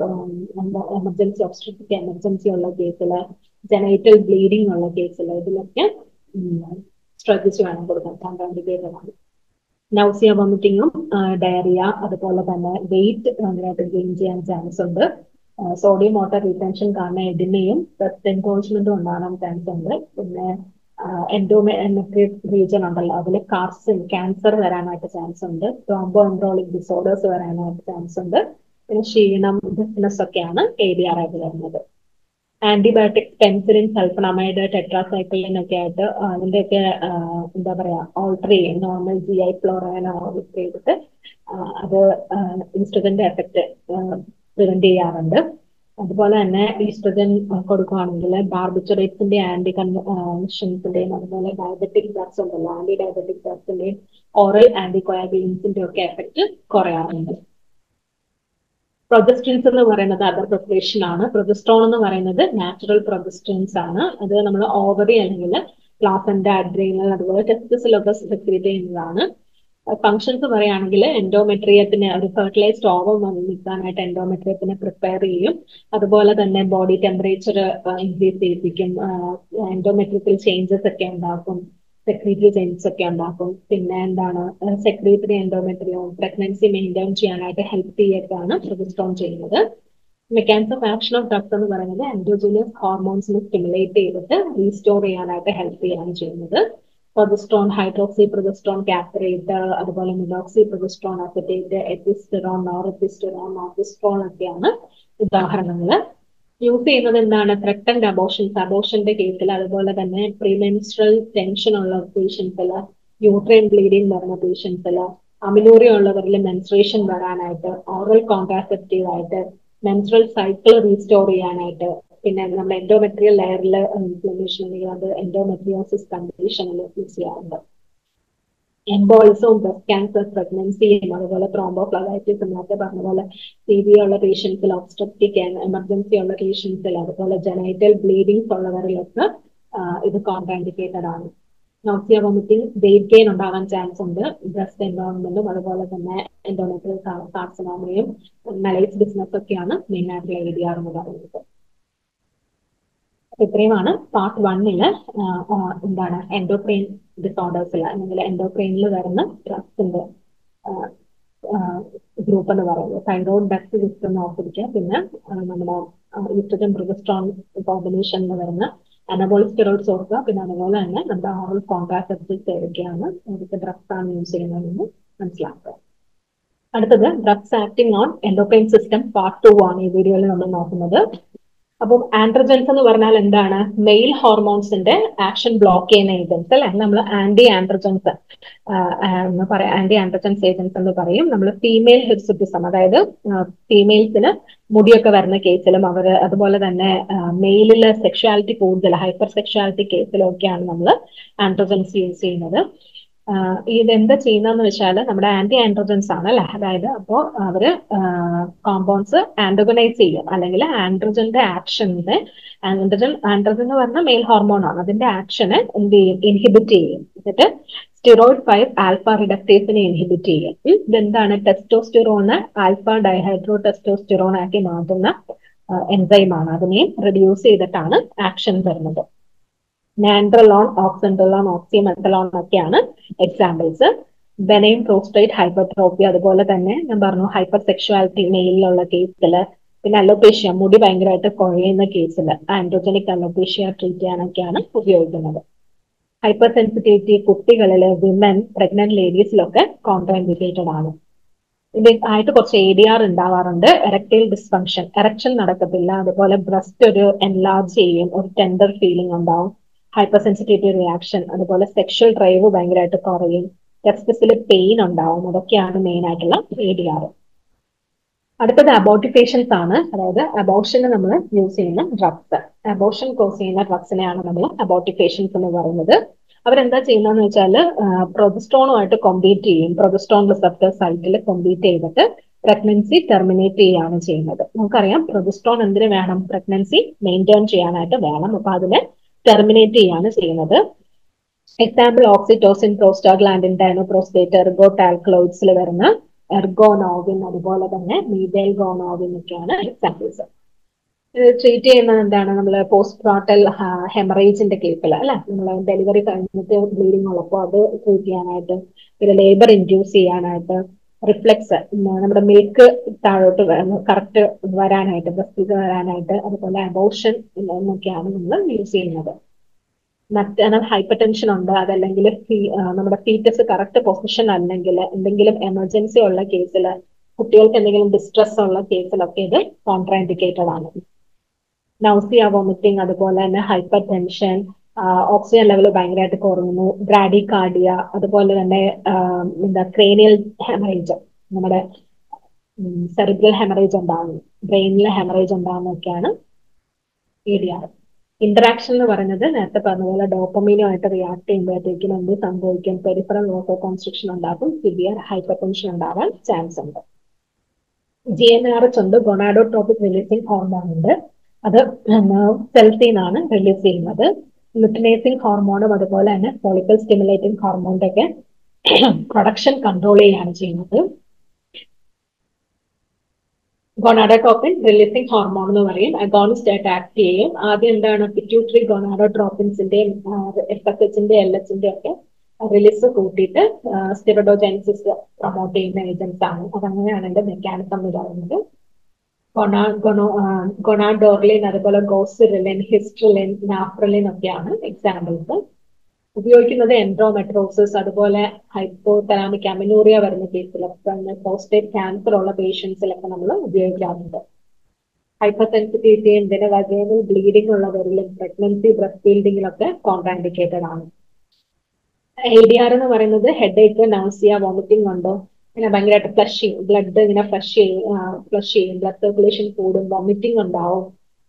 എമർജൻസി ഒബ്സ്ട്രക്റ്റിക് എമർജൻസി ഉള്ള കേസിൽ, ജനൈറ്റൽ ബ്ലീഡിംഗ് ഉള്ള കേസിൽ, ഇതിലൊക്കെ ശ്രദ്ധിച്ച് വേണം കൊടുക്കാൻ. കോൺട്രാ ഇൻഡിക്കേറ്റഡ് ആണ്. നൗസിയ, വോമിറ്റിങ്ങും, ഡയറിയ, അതുപോലെ തന്നെ വെയിറ്റ് ഭയങ്കരമായിട്ട് ഗെയിൻ ചെയ്യാൻ ചാൻസ് ഉണ്ട്. സോഡിയം വാട്ടർ റീടെൻഷൻ കാരണം എഡിമയും ബ്രസ്റ്റ് എൻകോൾജ്മെന്റും ഉണ്ടാകാൻ ചാൻസ് ഉണ്ട്. പിന്നെ എൻഡോമെട്രിയൽ റീജിയൻ ഉണ്ടല്ലോ, അതിൽ ക്യാൻസർ വരാനായിട്ട് ചാൻസ് ഉണ്ട്, ത്രോംബോ എംബ്രോളിക് ഡിസോർഡേഴ്സ് വരാനായിട്ട് ചാൻസ് ഉണ്ട്, പിന്നെ ക്ഷീണം, ബിസിനസ് ഒക്കെയാണ് ADR ആയിട്ട് വരുന്നത്. ആന്റിബയോട്ടിക് പെൻസിലിൻ, സൾഫണമൈഡ്, ടെട്രാസൈക്ലിൻ ഒക്കെ ആയിട്ട് അതിന്റെയൊക്കെ എന്താ പറയാ ഓൾട്ടർ ചെയ്യും, നോർമൽ GI ഫ്ലോറയെ ഓൾട്ടർ ചെയ്തിട്ട് അത് ഈസ്ട്രജന്റെ എഫക്ട് പ്രിവെന്റ് ചെയ്യാറുണ്ട്. അതുപോലെ തന്നെ ഈസ്ട്രജൻ കൊടുക്കുകയാണെങ്കിൽ ബാർബിറ്റുറേറ്റ്സിന്റെ ആന്റി കൺവെൻഷൻസിന്റെയും അതുപോലെ ഡയബറ്റിക് ഡ്രഗ്സ് ഉണ്ടല്ലോ, ആന്റി ഡയബറ്റിക് ഡ്രഗ്സിന്റെയും ഓറൽ ആന്റികോയാഗുലൻസിന്റെ ഒക്കെ എഫക്ട് കുറയാറുണ്ട്. പ്രൊജസ്റ്റിൻസ് എന്ന് പറയുന്നത് അതർ പ്രിപ്പറേഷൻ ആണ്. പ്രൊജസ്ട്രോൺ എന്ന് പറയുന്നത് നാച്ചുറൽ പ്രൊജസ്റ്റിൻസ് ആണ്. അത് നമ്മൾ ഓവറി അല്ലെങ്കിൽ പ്ലാസന്റ, അഡ്രീനൽ, അതുപോലെ ടെസ്റ്റിസിലൊക്കെ സെക്രീറ്റ് ചെയ്യുന്നതാണ്. ഫങ്ഷൻസ് പറയുകയാണെങ്കിൽ എൻഡോമെട്രിയത്തിന് ഒരു ഫെർട്ടിലൈസ്ഡ് ഓവം വന്ന് നിൽക്കാനായിട്ട് എൻഡോമെട്രിയത്തിനെ പ്രിപ്പയർ ചെയ്യും. അതുപോലെ തന്നെ ബോഡി ടെമ്പറേച്ചർ ഇൻക്രീസ് ചെയ്യിപ്പിക്കും, എൻഡോമെട്രിയത്തിൽ ചേഞ്ചസ് ഒക്കെ ഉണ്ടാക്കും, സെക്രീറ്ററി ചേഞ്ചസ് ഒക്കെ ഉണ്ടാക്കും. പിന്നെ എന്താണ് സെക്രീറ്ററി എൻഡോമെട്രിയോ പ്രഗ്നൻസി മെയിൻറ്റെയിൻ ചെയ്യാനായിട്ട് ഹെൽപ്പ് ചെയ്യൊക്കെയാണ് പ്രൊജസ്ട്രോൺ ചെയ്യുന്നത്. Mechanism of action of drugs എന്ന് പറയുന്നത് എൻഡോജീനിയസ് ഹോർമോൺസിനെ സ്റ്റിമുലേറ്റ് ചെയ്തിട്ട് റീസ്റ്റോർ ചെയ്യാനായിട്ട് ഹെൽപ്പ് ചെയ്യാണ് ചെയ്യുന്നത്. പ്രൊജസ്ട്രോൺ, ഹൈഡ്രോക്സി പ്രൊജസ്ട്രോൺ കാപ്രേറ്റ്, അതുപോലെ മിനോക്സി പ്രൊജസ്ട്രോൺ അസറ്റേറ്റ്, എപ്പിസ്റ്റെറോൺ, നോറെപ്പിസ്റ്റെറോൺ, നോർട്ടിസ്ട്രോൺ ഒക്കെയാണ് ഉദാഹരണങ്ങൾ. യൂസ് ചെയ്യുന്നത് എന്താണ്, ത്രെട്ടൻഡ് അബോഷന്റെ കേസിൽ, അതുപോലെ തന്നെ പ്രീമെൻസ്ട്രൽ ടെൻഷൻ ഉള്ള പേഷ്യൻസിൽ, യൂട്രൈൻ ബ്ലീഡിംഗ് വരുന്ന പേഷ്യൻസിൽ, അമിനൂറിയ ഉള്ളവരിൽ മെൻസ്ട്രേഷൻ വരാനായിട്ട്, ഓറൽ കോൺട്രാസെപ്റ്റീവ് ആയിട്ട്, മെൻസ്ട്രൽ സൈക്കിൾ റീസ്റ്റോർ ചെയ്യാനായിട്ട്, പിന്നെ നമ്മുടെ എൻഡോമെട്രിയൽ ലെയറിൽ ഇൻഫ്ലമേഷൻ ഉണ്ടെങ്കിൽ അത് എൻഡോമെട്രിയോസിസ് കണ്ടീഷനിൽ യൂസ് ചെയ്യാറുണ്ട്. എംബോളിസവും ബ്രസ്റ്റ് ക്യാൻസർ, പ്രഗ്നൻസിയും അതുപോലെ ത്രോംബോഫ്ലബൈറ്റിസ് നേരത്തെ പറഞ്ഞ പോലെ CBA ഉള്ള പേഷ്യൻസിൽ, ഒബ്സ്ട്രക്റ്റിക് എമർജൻസി ഉള്ള പേഷ്യൻസിൽ, അതുപോലെ ജനൈറ്റൽ ബ്ലീഡിംഗ്സ് ഉള്ളവരിലൊക്കെ ഇത് കോൺട്രാൻഡിക്കേറ്റഡ് ആണ്. നോക്സിയ, വോമിറ്റിംഗ്, വെയിറ്റ് ഗെയിൻ ഉണ്ടാകാൻ ചാൻസ് ഉണ്ട്. ബ്രസ്റ്റ് എൻവയോൺമെന്റും അതുപോലെ തന്നെ എൻഡോമെട്രിയൽ കാർസിനോമയും മലൈസ് ബിസിനസ് ഒക്കെയാണ് മെയിൻ ആയിട്ടുള്ള ADR എന്ന് പറയുന്നത്. ഇത്രയുമാണ് പാർട്ട് 1 എന്താണ് എൻഡോക്രൈൻ ഡിസോർഡേഴ്സിൽ അല്ലെങ്കിൽ എൻഡോക്രൈനിൽ വരുന്ന ഡ്രഗ്സിന്റെ ഗ്രൂപ്പ് എന്ന് പറയുന്നത്. തൈറോയ്ഡ് ഡ്രഗ്സ് ജസ്റ്റ് ഒന്ന് ഓർത്തിരിക്കുക. പിന്നെ നമ്മുടെ ഈസ്ട്രജൻ പ്രൊജസ്ട്രോൺ കോമ്പിനേഷനിൽ വരുന്ന അനബോളിക് സ്റ്റെറോയിഡ്സ് ഓർക്കുക. പിന്നെ അതുപോലെ തന്നെ നമ്മുടെ ഓറൽ കോൺട്രാസെപ്റ്റീവ്സ് ഏതൊക്കെയാണ്, ഏതൊക്കെ ഡ്രഗ്സ് ആണ് യൂസ് ചെയ്യുന്നതെന്ന് മനസ്സിലാക്കുക. അടുത്തത് drugs acting on endocrine system part 2 ആണ് ഈ വീഡിയോയിൽ നമ്മൾ നോക്കുന്നത്. അപ്പം ആൻഡ്രോജൻസ് എന്ന് പറഞ്ഞാൽ എന്താണ്, മെയിൽ ഹോർമോൺസിന്റെ ആക്ഷൻ ബ്ലോക്ക് ചെയ്യുന്ന ഏജൻസ് അല്ലെ, നമ്മൾ ആന്റി ആൻഡ്രോജൻസ് എന്ന് പറയാം, ആന്റി ആൻഡ്രോജൻസ് ഏജൻസ് എന്ന് പറയും. നമ്മൾ ഫീമെയിൽ ഹിർസുട്ടിസം, അതായത് ഫീമെയിൽസിന് മുടിയൊക്കെ വരുന്ന കേസിലും അവർ അതുപോലെ തന്നെ മെയിലില് സെക്ഷുവാലിറ്റി കൂടുതൽ ഹൈപ്പർ സെക്ഷുവാലിറ്റി കേസിലും ഒക്കെയാണ് നമ്മൾ ആൻഡ്രോജൻസ് യൂസ് ചെയ്യുന്നത്. ഇതെന്താ ചെയ്യുന്നതെന്ന് വെച്ചാൽ നമ്മുടെ ആന്റി ആൻഡ്രോജൻസ് ആണ് അല്ലെ, അതായത് അപ്പോൾ അവര് കോമ്പൗണ്ട്സ് ആൻഡോഗനൈസ് ചെയ്യും, അല്ലെങ്കിൽ ആൻഡ്രോജന്റെ ആക്ഷനെ ആൻഡ്രോജൻ എന്ന് പറഞ്ഞാൽ മെയിൽ ഹോർമോൺ ആണ്, അതിന്റെ ആക്ഷനെ എന്ത് ചെയ്യും, ഇൻഹിബിറ്റ് ചെയ്യും. എന്നിട്ട് സ്റ്റിറോയിഡ് 5 ആൽഫ റിഡക്ടേസിനെ ഇൻഹിബിറ്റ് ചെയ്യും. ഇതെന്താണ്, ടെസ്റ്റോസ്റ്റിറോണ് ആൽഫ ഡൈഹൈഡ്രോ ടെസ്റ്റോസ്റ്റിറോൺ ആക്കി മാറ്റുന്ന എൻസൈമാണ്. അതിനെയും റിഡ്യൂസ് ചെയ്തിട്ടാണ് ആക്ഷൻ വരുന്നത്. നാൻഡ്രലോൺ, ഓക്സെൻഡ്രലോൺ, ഓക്സിമെത്തലോൺ ഒക്കെയാണ് എക്സാമ്പിൾസ്. ബെനൈൻ പ്രോസ്റ്റേറ്റ് ഹൈപ്പർട്രോഫി, അതുപോലെ തന്നെ ഞാൻ പറഞ്ഞു ഹൈപ്പർ സെക്ഷുവാലിറ്റി മെയിലുള്ള കേസില്, പിന്നെ അലോപേഷ്യ മുടി ഭയങ്കരമായിട്ട് കുഴയുന്ന കേസിൽ ആൻഡ്രോജനിക് അലോപേഷ്യ ട്രീറ്റ് ചെയ്യാനൊക്കെയാണ് ഉപയോഗിക്കുന്നത്. ഹൈപ്പർ സെൻസിറ്റിവിറ്റി കുട്ടികളില്, വിമൻ, പ്രഗ്നന്റ് ലേഡീസിലൊക്കെ കോൺട്രാൻഡിക്കേറ്റഡ് ആണ്. ആയിട്ട് കുറച്ച് ADR ഉണ്ടാവാറുണ്ട്. എറക്ടൈൽ ഡിസ്ഫങ്ഷൻ, എറക്ഷൻ നടക്കത്തില്ല, അതുപോലെ ബ്രസ്റ്റ് ഒരു എൻലാർജ് ചെയ്യും, ഒരു ടെൻഡർ ഫീലിംഗ് ഉണ്ടാവും, ഹൈപ്പർ സെൻസിറ്റിവിറ്റി റിയാക്ഷൻ, അതുപോലെ സെക്ഷൽ ഡ്രൈവ് ഭയങ്കരമായിട്ട് കുറയും, ടെസ്റ്റിസിൽ പെയിൻ ഉണ്ടാവും. അതൊക്കെയാണ് മെയിൻ ആയിട്ടുള്ള ADR. അടുത്തത് അബോർട്ടിഫേഷൻസ് ആണ്, അതായത് അബോർഷന് നമ്മൾ യൂസ് ചെയ്യുന്ന ഡ്രഗ്സ്, അബോർഷൻ കോസ് ചെയ്യുന്ന ഡ്രഗ്സിനെയാണ് നമ്മൾ അബോർട്ടിഫേഷൻസ് എന്ന് പറയുന്നത്. അവരെന്താ ചെയ്യുന്നതെന്ന് വെച്ചാൽ പ്രൊജസ്ട്രോണുമായിട്ട് കോമ്പീറ്റ് ചെയ്യും, പ്രൊജസ്ട്രോൺ റിസപ്റ്റർ സൈറ്റിൽ കോമ്പീറ്റ് ചെയ്തിട്ട് പ്രഗ്നൻസി ടെർമിനേറ്റ് ചെയ്യുകയാണ് ചെയ്യുന്നത്. നമുക്കറിയാം പ്രൊജസ്ട്രോൺ എന്തിനു വേണം, പ്രഗ്നൻസി മെയിൻറ്റെയിൻ ചെയ്യാനായിട്ട് വേണം, അപ്പൊ അതിനെ ടെർമിനേറ്റ് ചെയ്യാണ് ചെയ്യുന്നത്. എക്സാമ്പിൾ ഓക്സിറ്റോസിൻ, പ്രോസ്റ്റാഗ്ലാൻഡിൻ, ഡൈനോപ്രോസ്റ്റേറ്റ്, എർഗോടാൽക്കലോയിഡ്സിൽ വരുന്ന എർഗോനോവിൻ, അതുപോലെ തന്നെ മീഥൈൽഗോനോവിൻ ഒക്കെയാണ് എക്സാമ്പിൾസ്. ട്രീറ്റ് ചെയ്യുന്നത് എന്താണ്, നമ്മൾ പോസ്റ്റ് പാർട്ടൽ ഹെമറേജിന്റെ കേസിൽ അല്ലെ, നമ്മൾ ഡെലിവറി കഴിഞ്ഞിട്ട് ബ്ലീഡിംഗ് ഉള്ളപ്പോൾ അത് ട്രീറ്റ് ചെയ്യാനായിട്ട്, പിന്നെ ലേബർ ഇൻഡ്യൂസ് ചെയ്യാനായിട്ട്, റിഫ്ലെക്സ് നമ്മുടെ മിൽക്ക് താഴോട്ട് കറക്റ്റ് വരാനായിട്ട്, ബ്രസ്റ്റ് വരാനായിട്ട്, അതുപോലെ അബോർഷൻ എന്നൊക്കെയാണ് നമ്മൾ യൂസ് ചെയ്യുന്നത്. മറ്റേ ഹൈപ്പർ ടെൻഷൻ ഉണ്ട്, അതല്ലെങ്കിൽ നമ്മുടെ ഫീറ്റസ് കറക്റ്റ് പൊസിഷൻ അല്ലെങ്കിൽ എന്തെങ്കിലും എമർജൻസി ഉള്ള കേസിൽ, കുട്ടികൾക്ക് എന്തെങ്കിലും ഡിസ്ട്രെസ് ഉള്ള കേസിലൊക്കെ ഇത് കോൺട്രാഇൻഡിക്കേറ്റഡ് ആണ്. നൗസിയ, വോമിറ്റിംഗ്, അതുപോലെ തന്നെ ഹൈപ്പർ ടെൻഷൻ, ഓക്സിജൻ ലെവൽ ഭയങ്കരമായിട്ട് കുറയുന്നു, ബ്രാഡികാർഡിയ, അതുപോലെ തന്നെ എന്താ ക്രേനിയൽ ഹെമറേജ്, നമ്മുടെ സെറിബ്രൽ ഹെമറേജ് ഉണ്ടാകുന്നു, ബ്രെയിനിലെ ഹെമറേജ് ഉണ്ടാകുന്നൊക്കെയാണ് ADR. ഇന്ററാക്ഷൻ എന്ന് പറയുന്നത് നേരത്തെ പറഞ്ഞ പോലെ ഡോപ്പമീനുമായിട്ട് റിയാക്ട് ചെയ്യുമ്പോഴത്തേക്കും എന്ത് സംഭവിക്കും, പെരിഫറൽ വാസോ കോൺസ്ട്രിക്ഷൻ ഉണ്ടാകും, സിവിയർ ഹൈപ്പർ ടെൻഷൻ ഉണ്ടാവാൻ ചാൻസ് ഉണ്ട്. GnRH ഉണ്ട്, ഗൊണാഡോട്രോപിക് റിലീസിംഗ് ഹോർമോൺ ഉണ്ട്. അത് സെൽസിൽ നിന്നാണ് റിലീസ് ചെയ്യുന്നത്. ലുട്ടിനേസിംഗ് ഹോർമോണും അതുപോലെ തന്നെ ഫോളിക്കൽ സ്റ്റിമുലേറ്റിംഗ് ഹോർമോണിന്റെ ഒക്കെ പ്രൊഡക്ഷൻ കൺട്രോൾ ചെയ്യുകയാണ് ചെയ്യുന്നത്. ഗൊണാഡോട്രോപ്പിൻ റിലീസിംഗ് ഹോർമോൺ എന്ന് പറയും, അഗോണിസ്റ്റ് ആയിട്ട് ആക്ട് ചെയ്യും. ആദ്യം എന്താണ്, പിറ്റ്യൂട്ടറി ഗൊണാഡോട്രോപ്പിൻസിന്റെ FSH-ന്റെ LH-ന്റെ ഒക്കെ റിലീസ് കൂട്ടിയിട്ട് സ്റ്റിറോഡോജെനിസിസ് പ്രൊമോട്ട് ചെയ്യുന്ന ഏജൻസ് ആണ്. അതങ്ങനെയാണ് എന്റെ മെക്കാനിസം എന്ന് പറയുന്നത്. ഗൊണാഡോർലിൻ, അതുപോലെ ഗോസിറിലിൻ, ഹിസ്ട്രലിൻ, നാഫ്രലിൻ ഒക്കെയാണ് എക്സാമ്പിൾസ്. ഉപയോഗിക്കുന്നത് എൻഡോമെട്രോസിസ്, അതുപോലെ ഹൈപ്പോതലാമിക് അമിനൂറിയ വരുന്ന കേസിലൊക്കെ, പ്രോസ്റ്റേറ്റ് ക്യാൻസർ ഉള്ള പേഷ്യൻസിലൊക്കെ നമ്മൾ ഉപയോഗിക്കാറുണ്ട്. ഹൈപ്പർ സെൻസിറ്റിവിറ്റിയും പിന്നെ വജൈനൽ ബ്ലീഡിംഗ് ഉള്ളവരിലും പ്രഗ്നൻസി ബ്രസ്റ്റ് ഫീൽഡിങ്ങിലൊക്കെ കോൺട്രാഇൻഡിക്കേറ്റഡ് ആണ്. ADR എന്ന് പറയുന്നത് ഹെഡ് ഏക്ക്, നൗസിയ, വോമിറ്റിംഗ് ഉണ്ട്, പിന്നെ ഭയങ്കരമായിട്ട് ഫ്ലഷ് ചെയ്യും, ബ്ലഡ് ഇങ്ങനെ ഫ്ലഷ് ചെയ്യും, ബ്ലഡ് സർക്കുലേഷൻ കൂടും, വോമിറ്റിംഗ് ഉണ്ടാവും,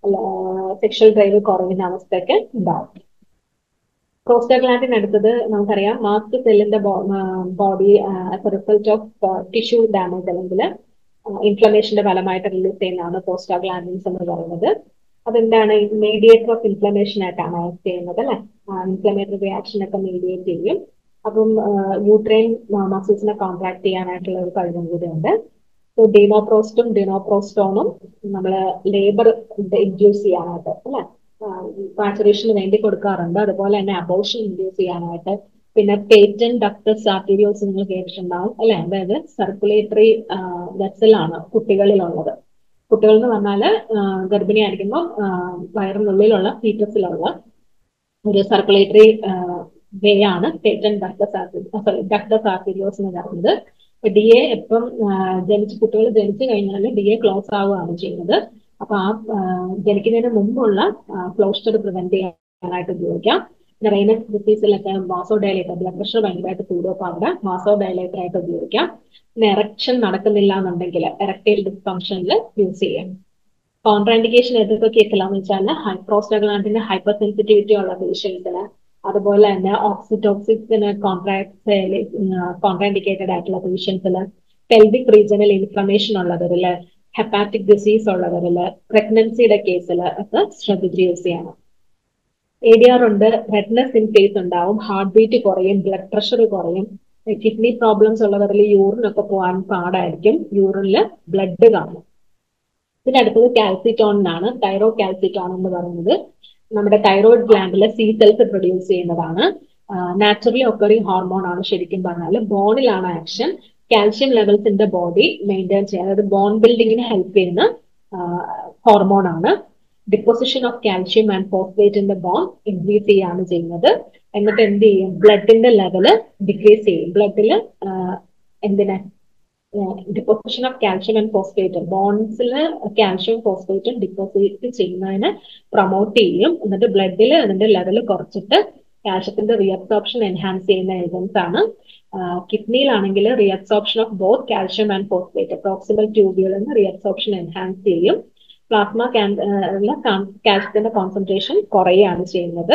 സെക്ഷൽ ഡ്രൈവ് കുറയുന്ന അവസ്ഥയൊക്കെ ഉണ്ടാവും. പ്രോസ്റ്റാഗ്ലാൻഡിൻ അടുത്തത് നമുക്കറിയാം, മാസ്റ്റ് സെല്ലിന്റെ body as a result of tissue damage അല്ലെങ്കിൽ ഇൻഫ്ലമേഷന്റെ ഫലമായിട്ട് റിലീസ് ചെയ്യുന്നതാണ് പ്രോസ്റ്റാഗ്ലാൻഡിൻസ് എന്ന് പറയുന്നത്. അതെന്താണ്, മീഡിയേറ്റർ ഓഫ് ഇൻഫ്ലമേഷൻ ആയിട്ടാണ് ആക്ട് ചെയ്യുന്നത് അല്ലെ, ഇൻഫ്ലമേറ്ററി റിയാക്ഷൻ ഒക്കെ മീഡിയേറ്റ് ചെയ്യും. അപ്പം യൂട്രൈൻ മസിൽസിനെ കോൺട്രാക്ട് ചെയ്യാനായിട്ടുള്ള ഒരു കഴിവും കൂടി ഉണ്ട്. സോ ഡിനോപ്രോസ്റ്റും ഡിനോപ്രോസ്റ്റോണും നമ്മൾ ലേബർ ഇൻഡ്യൂസ് ചെയ്യാനായിട്ട് അല്ലെ, പാച്ചുറേഷന് വേണ്ടി കൊടുക്കാറുണ്ട്. അതുപോലെ തന്നെ അബോർഷൻ ഇൻഡ്യൂസ് ചെയ്യാനായിട്ട്. പിന്നെ പേറ്റന്റ് ഡക്ടസ് ആർട്ടീരിയോസ് നിങ്ങൾ കേട്ടിട്ടുണ്ടാവും അല്ലെ, അതായത് സർക്കുലേറ്ററി വെസലാണ് കുട്ടികളിലുള്ളത്. കുട്ടികൾ എന്ന് പറഞ്ഞാല് ഗർഭിണിയായിരിക്കുമ്പോൾ വയറിനുള്ളിലുള്ള ഫീറ്റസിലുള്ള ഒരു സർക്കുലേറ്ററി വേ ആണ് പേറ്റന്റ് ഡക്ടസ് ആർട്ടീരിയോസ് എന്ന് പറയുന്നത്. DA എപ്പം കുട്ടികൾ ജനിച്ചു കഴിഞ്ഞാൽ DA ക്ലോസ് ആവുകയാണ് ചെയ്യുന്നത്. അപ്പൊ ആ ജനിക്കുന്നതിന് മുമ്പുള്ള ക്ലോസ്റ്റർ പ്രിവെന്റ് ചെയ്യാനായിട്ട് ഉപയോഗിക്കാം. പിന്നെ റൈനസ് ഡിസീസിലൊക്കെ വാസോ ഡയലേറ്റർ, ബ്ലഡ് പ്രഷർ ഭയങ്കരമായിട്ട് കൂടുക, അപ്പൊ അവിടെ വാസോ ഡയലേറ്റർ ആയിട്ട് ഉപയോഗിക്കാം. പിന്നെ എറക്ഷൻ നടക്കുന്നില്ല എന്നുണ്ടെങ്കിൽ എറക്ടൈൽ ഡിസ്ഫങ്ഷനിൽ യൂസ് ചെയ്യാം. കോൺട്രാഇൻഡിക്കേഷൻ ഏതൊക്കെ കേസിലാന്ന് വെച്ചാൽ പ്രോസ്റ്റാഗ്ലാൻഡിന് ഹൈപ്പർ സെൻസിറ്റിവിറ്റി ഉള്ള പേഷ്യൻസിന്, അതുപോലെ തന്നെ ഓക്സിറ്റോക്സിന് കോൺട്രാഇൻഡിക്കേറ്റഡ് ആയിട്ടുള്ള പേഷ്യൻസിന്, പെൽവിക് റീജിയണൽ ഇൻഫ്ലമേഷൻ ഉള്ളവരില്, ഹെപ്പാറ്റിക് ഡിസീസ് ഉള്ളവരില്, പ്രഗ്നൻസിയുടെ കേസിൽ ഒക്കെ ശ്രദ്ധിച്ച് യൂസ് ചെയ്യണം. ADR ഉണ്ട്, റെഡ്നെസ് ഇൻ ഫേസ് ഉണ്ടാവും, ഹാർട്ട് ബീറ്റ് കുറയും, ബ്ലഡ് പ്രഷർ കുറയും, കിഡ്നി പ്രോബ്ലംസ് ഉള്ളവരിൽ യൂറിനൊക്കെ പോകാൻ പാടായിരിക്കും, യൂറിനില് ബ്ലഡ് കാണും. പിന്നെ അടുത്തത് കാൽസിറ്റോണിനാണ്. തൈറോ കാൽസിറ്റോൺ എന്ന് പറയുന്നത് നമ്മുടെ തൈറോയിഡ് ഗ്ലാൻഡിലെ സെൽസ് പ്രൊഡ്യൂസ് ചെയ്യുന്നതാണ്. നാച്ചുറലി ഒക്കറിങ് ഹോർമോൺ ആണ്. ശരിക്കും പറഞ്ഞാൽ ബോണിലാണ് action. Calcium levels in the body maintain ചെയ്യാൻ, അതായത് ബോൺ ബിൽഡിങ്ങിന് ഹെൽപ്പ് ചെയ്യുന്ന ഹോർമോൺ ആണ്. Deposition of calcium and phosphate in the bone increase ചെയ്യാണ് ചെയ്യുന്നത്. എന്നിട്ട് എന്ത് ചെയ്യും, ബ്ലഡിന്റെ ലെവല് ഡിക്രീസ് ചെയ്യും. ബ്ലഡിൽ എന്തിനാ deposition of calcium and phosphate, ബോൺസിൽ കാൽഷ്യം ഫോസ്ഫേറ്റും ഡിപ്പോസിറ്റ് ചെയ്യുന്നതിന് പ്രൊമോട്ട് ചെയ്യും. എന്നിട്ട് ബ്ലഡിൽ അതിന്റെ ലെവൽ കുറച്ചിട്ട് കാൽഷ്യത്തിന്റെ റീഅബ്സോർപ്ഷൻ എൻഹാൻസ് ചെയ്യുന്ന ഏജൻസ് ആണ്. കിഡ്നിയിലാണെങ്കിൽ reabsorption of both calcium and phosphate, proximal ട്യൂബ്യൂളിൽ നിന്ന് റീഅബ്സോർപ്ഷൻ എൻഹാൻസ് ചെയ്യും. പ്ലാസ്മ കാൽഷ്യത്തിന്റെ കോൺസെൻട്രേഷൻ കുറയുകയാണ് ചെയ്യുന്നത്.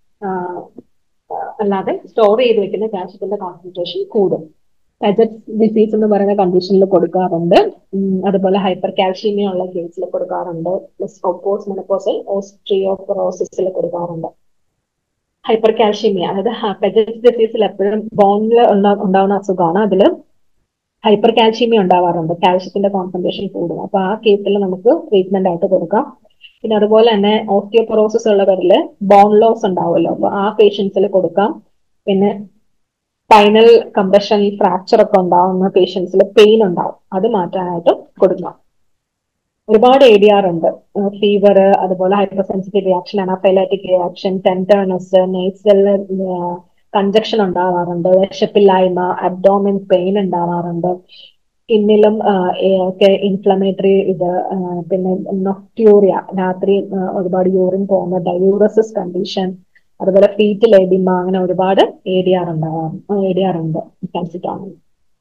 അല്ലാതെ സ്റ്റോർ ചെയ്ത് വെക്കുന്ന കാൽഷ്യത്തിന്റെ കോൺസെൻട്രേഷൻ കൂടും. പെജറ്റ്സ് ഡിസീസ് എന്ന് പറയുന്ന കണ്ടീഷനിൽ കൊടുക്കാറുണ്ട്. അതുപോലെ ഹൈപ്പർ കാൽഷ്യമി ഉള്ള കേസിൽ കൊടുക്കാറുണ്ട്. പ്ലസ് ഓപ്പോസ് മെനപ്പോസൽ ഓസ്ട്രിയോപൊറോസിസിൽ കൊടുക്കാറുണ്ട്. ഹൈപ്പർ കാൽഷ്യമി അതായത് പെജറ്റ്സ് ഡിസീസിൽ എപ്പോഴും ബോണിൽ ഉണ്ടാവുന്ന അസുഖമാണ്. അതിൽ ഹൈപ്പർ കാൽഷ്യമി ഉണ്ടാവാറുണ്ട്, കാൽഷ്യത്തിന്റെ കോൺസെൻട്രേഷൻ കൂടും. അപ്പൊ ആ കേസിൽ നമുക്ക് ട്രീറ്റ്മെന്റ് ആയിട്ട് കൊടുക്കാം. പിന്നെ അതുപോലെ തന്നെ ഓസ്റ്റിയോപൊറോസിസ് ഉള്ളവരിൽ ബോൺ ലോസ് ഉണ്ടാവുമല്ലോ, അപ്പൊ ആ പേഷ്യൻസിൽ കൊടുക്കാം. പിന്നെ സ്പൈനൽ കംപ്രഷൻ ഫ്രാക്ചർ ഒക്കെ ഉണ്ടാവുന്ന പേഷ്യൻസിൽ പെയിൻ ഉണ്ടാവും, അത് മാറ്റാനായിട്ട് കൊടുക്കാം. ഒരുപാട് ADR ഉണ്ട്. ഫീവർ, അതുപോലെ hypersensitive reaction, anaphylactic reaction, tenderness, nasal congestion ഉണ്ടാവാറുണ്ട്, വിശപ്പില്ലായ്മ, അബ്ഡോമിൻ പെയിൻ ഉണ്ടാവാറുണ്ട്, സ്കിന്നിലും ഒക്കെ ഇൻഫ്ലമേറ്ററി ഇത്, പിന്നെ നൊക്ട്യൂറിയ, രാത്രി ഒരുപാട് യൂറിൻ പോകുന്ന ഡയൂറസിസ് കണ്ടീഷൻ, അതുപോലെ ഫീറ്റൽ എഡിമ, അങ്ങനെ ഒരുപാട് ADR ഉണ്ട് കാൽസിറ്റോണിൻ.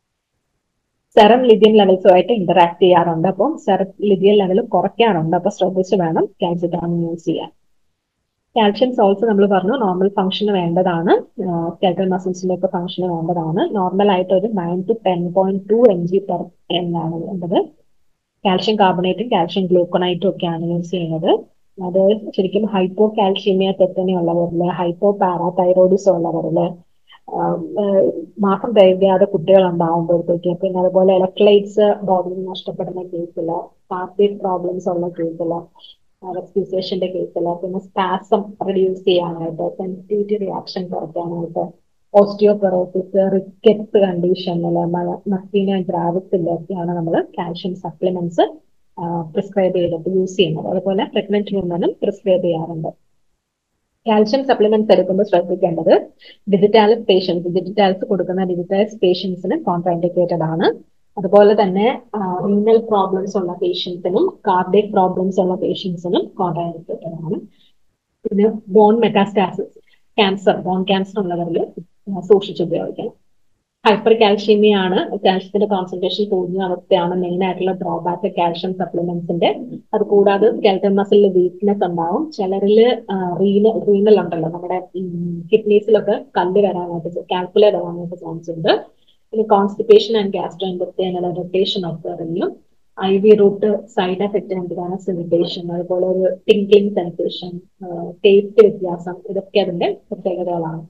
സെറം ലിഥിയം ലെവൽസുമായിട്ട് ഇന്ററാക്ട് ചെയ്യാറുണ്ട്. അപ്പം സെറം ലിഥിയം ലെവൽ കുറയ്ക്കാറുണ്ട്. അപ്പൊ ശ്രദ്ധിച്ച് വേണം കാൽസിറ്റോണിൻ യൂസ് ചെയ്യാൻ. കാൽഷ്യം സോൾട്സ് നമ്മൾ പറഞ്ഞു നോർമൽ ഫംഗ്ഷന് വേണ്ടതാണ്, സ്കെൽറ്റൽ മസിൽസിലേക്ക് ഫംഗ്ഷന് വേണ്ടതാണ്. നോർമൽ ആയിട്ട് ഒരു 9 to 10.2 mg/n ആണ് വേണ്ടത്. കാൽഷ്യം കാർബണേറ്റും കാൽഷ്യം ഗ്ലൂക്കോണൈറ്റും ഒക്കെയാണ് യൂസ് ചെയ്യുന്നത്. അത് ശരിക്കും ഹൈപ്പോ കാൽഷ്യമia തെറ്റനി ഉള്ളവരില്, ഹൈപ്പോ പാരാതൈറോയിഡിസം ഉള്ളവരില്, മാസം തികയാതെ കുട്ടികൾ ഉണ്ടാവുമ്പോഴത്തേക്ക്, പിന്നെ അതുപോലെ ഇലക്ട്രോലൈറ്റ്സ് ബോഡിയിൽ നഷ്ടപ്പെടുന്ന കേസില്, കാർഡിയക് പ്രോബ്ലംസ് ഉള്ള കേസില്, റെസ്പിറേഷന്റെ കേസില്, പിന്നെ സ്പാസം റെഡ്യൂസ് ചെയ്യാനായിട്ട്, സെൻസിറ്റിവിറ്റി റിയാക്ഷൻ കുറയ്ക്കാനായിട്ട്, ഓസ്റ്റിയോപൊറോസിസ്, റിക്കറ്റ്സ് കണ്ടീഷനില്, മസ്തീനിയ ഗ്രാവിസിലൊക്കെയാണ് നമ്മൾ കാൽഷ്യം സപ്ലിമെന്റ്സ് പ്രിസ്ക്രൈബ് ചെയ്തിട്ട് യൂസ് ചെയ്യുന്നത്. അതുപോലെ പ്രഗ്നന്റ് വുമനും പ്രിസ്ക്രൈബ് ചെയ്യാറുണ്ട്. കാൽഷ്യം സപ്ലിമെന്റ്സ് എടുക്കുമ്പോൾ ശ്രദ്ധിക്കേണ്ടത്, ഡിജിറ്റാൽസ് കൊടുക്കുന്ന ഡിജിറ്റാൽസ് പേഷ്യൻസിന് കോൺട്രാൻഡിക്കേറ്റഡ് ആണ്. അതുപോലെ തന്നെ റീനൽ പ്രോബ്ലംസ് ഉള്ള പേഷ്യൻസിനും കാർഡിയക് പ്രോബ്ലംസ് ഉള്ള പേഷ്യൻസിനും കോൺട്രാൻഡിക്കേറ്റഡ് ആണ്. പിന്നെ ബോൺ മെറ്റാസ്റ്റാസിസ്, ബോൺ ക്യാൻസർ ഉള്ളവരിൽ സൂക്ഷിച്ച് ഉപയോഗിക്കണം. ഹൈപ്പർ കാൽഷ്യമia ആണ്, കാൽഷ്യത്തിന്റെ കോൺസെൻട്രേഷൻ കൂടുന്ന അവസ്ഥയാണ് മെയിൻ ആയിട്ടുള്ള ഡ്രോബാക്ക് കാൽഷ്യം സപ്ലിമെന്റ്സിന്റെ. അത് കൂടാതെ സ്കെൽറ്റൽ മസിലിൽ വീക്ക്നെസ് ഉണ്ടാവും. ചിലരില് റീനൽ ഉണ്ടല്ലോ, നമ്മുടെ കിഡ്നീസിലൊക്കെ കല്ല് വരാനായിട്ട്, കാൽക്കുലർ വരാനായിട്ട് ചാൻസ് ഉണ്ട്. പിന്നെ constipation and gastrointestinal irritation ഒക്കെ അറിയും. IV റൂട്ട് സൈഡ് എഫക്റ്റ് എന്താണ്, ഇറിറ്റേഷൻ, അതുപോലെ ഒരു ടിംഗ്ലിംഗ് സെൻസേഷൻ, ടേസ്റ്റ് വ്യത്യാസം, ഇതൊക്കെ അതിന്റെ പ്രത്യേകതകളാണ്.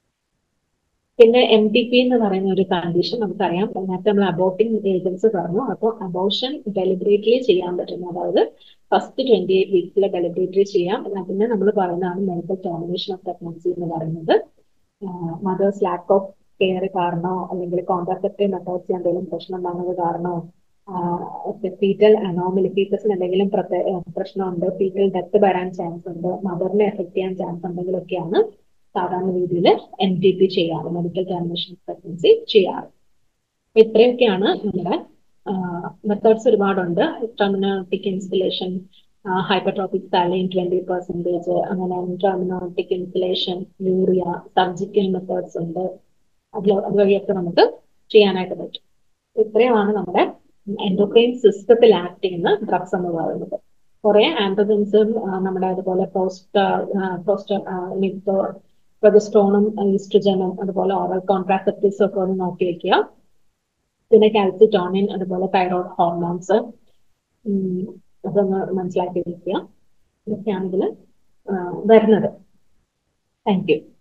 പിന്നെ MTP എന്ന് പറയുന്ന ഒരു കണ്ടീഷൻ നമുക്കറിയാം. നേരത്തെ നമ്മൾ അബോർട്ടിംഗ് ഏജൻസ് പറഞ്ഞു. അപ്പോൾ അബോർഷൻ ഡെലിബറേറ്റ്ലി ചെയ്യാൻ പറ്റും. അതായത് ഫസ്റ്റ് 28 വീക്സിൽ ഡെലിബറേറ്റ്ലി ചെയ്യാം. അതിനെ നമ്മൾ പറയുന്നതാണ് മെഡിക്കൽ ടെർമിനേഷൻ ഓഫ് പ്രഗ്നൻസി എന്ന് പറയുന്നത്. മദേഴ്സ് ലാക്ക് ഓഫ് കെയർ കാരണോ, അല്ലെങ്കിൽ കോൺട്രാസെപ്റ്റീവ് മെത്തേഡ്സ് എന്തെങ്കിലും പ്രശ്നം വന്നത് കാരണോ, ഫീറ്റൽ അനോമലി, ഫീറ്റസിന് എന്തെങ്കിലും പ്രശ്നമുണ്ട്, ഫീറ്റൽ ഡെത്ത് വരാൻ ചാൻസ് ഉണ്ട്, മദറിനെ എഫക്ട് ചെയ്യാൻ ചാൻസ് ഉണ്ടെങ്കിലൊക്കെയാണ് സാധാരണ രീതിയിൽ MTP ചെയ്യാറ്, മെഡിക്കൽ ടെർമിനേഷൻ ഓഫ് പ്രഗ്നൻസി ചെയ്യാറ്. ഇത്രയൊക്കെയാണ് നമ്മുടെ മെത്തേഡ്സ്. ഒരുപാടുണ്ട്. ടെർമിനോട്ടിക് ഇൻസ്റ്റലേഷൻ, ഹൈപ്പർട്രോപിക് സാലൈൻ 20%, അങ്ങനെ ടെർമിനോട്ടിക് ഇൻസ്റ്റലേഷൻ, യൂറിയ, സർജിക്കൽ മെത്തേഡ്സ് ഉണ്ട്. അതുവഴിയൊക്കെ നമുക്ക് ചെയ്യാനായിട്ട് പറ്റും. ഇത്രയുമാണ് നമ്മുടെ എൻഡോക്രൈൻ സിസ്റ്റത്തിൽ ആക്ട് ചെയ്യുന്ന ഡ്രഗ്സ് എന്ന് പറയുന്നത്. കുറെ ആൻഡ്രോജൻസും നമ്മുടെ അതുപോലെ പ്രൊജസ്ട്രോണും ഈസ്ട്രജനും അതുപോലെ ഓറൽ കോൺട്രാസെപ്റ്റീവ്സും ഒക്കെ ഒന്ന് നോക്കി വെക്കുക. പിന്നെ കാൽസിറ്റോണിൻ, അതുപോലെ തൈറോയ്ഡ് ഹോർമോൺസ് അതൊന്ന് മനസ്സിലാക്കി വെക്കുക. ഇതൊക്കെയാണ് ഇതിൽ വരുന്നത്. Thank U.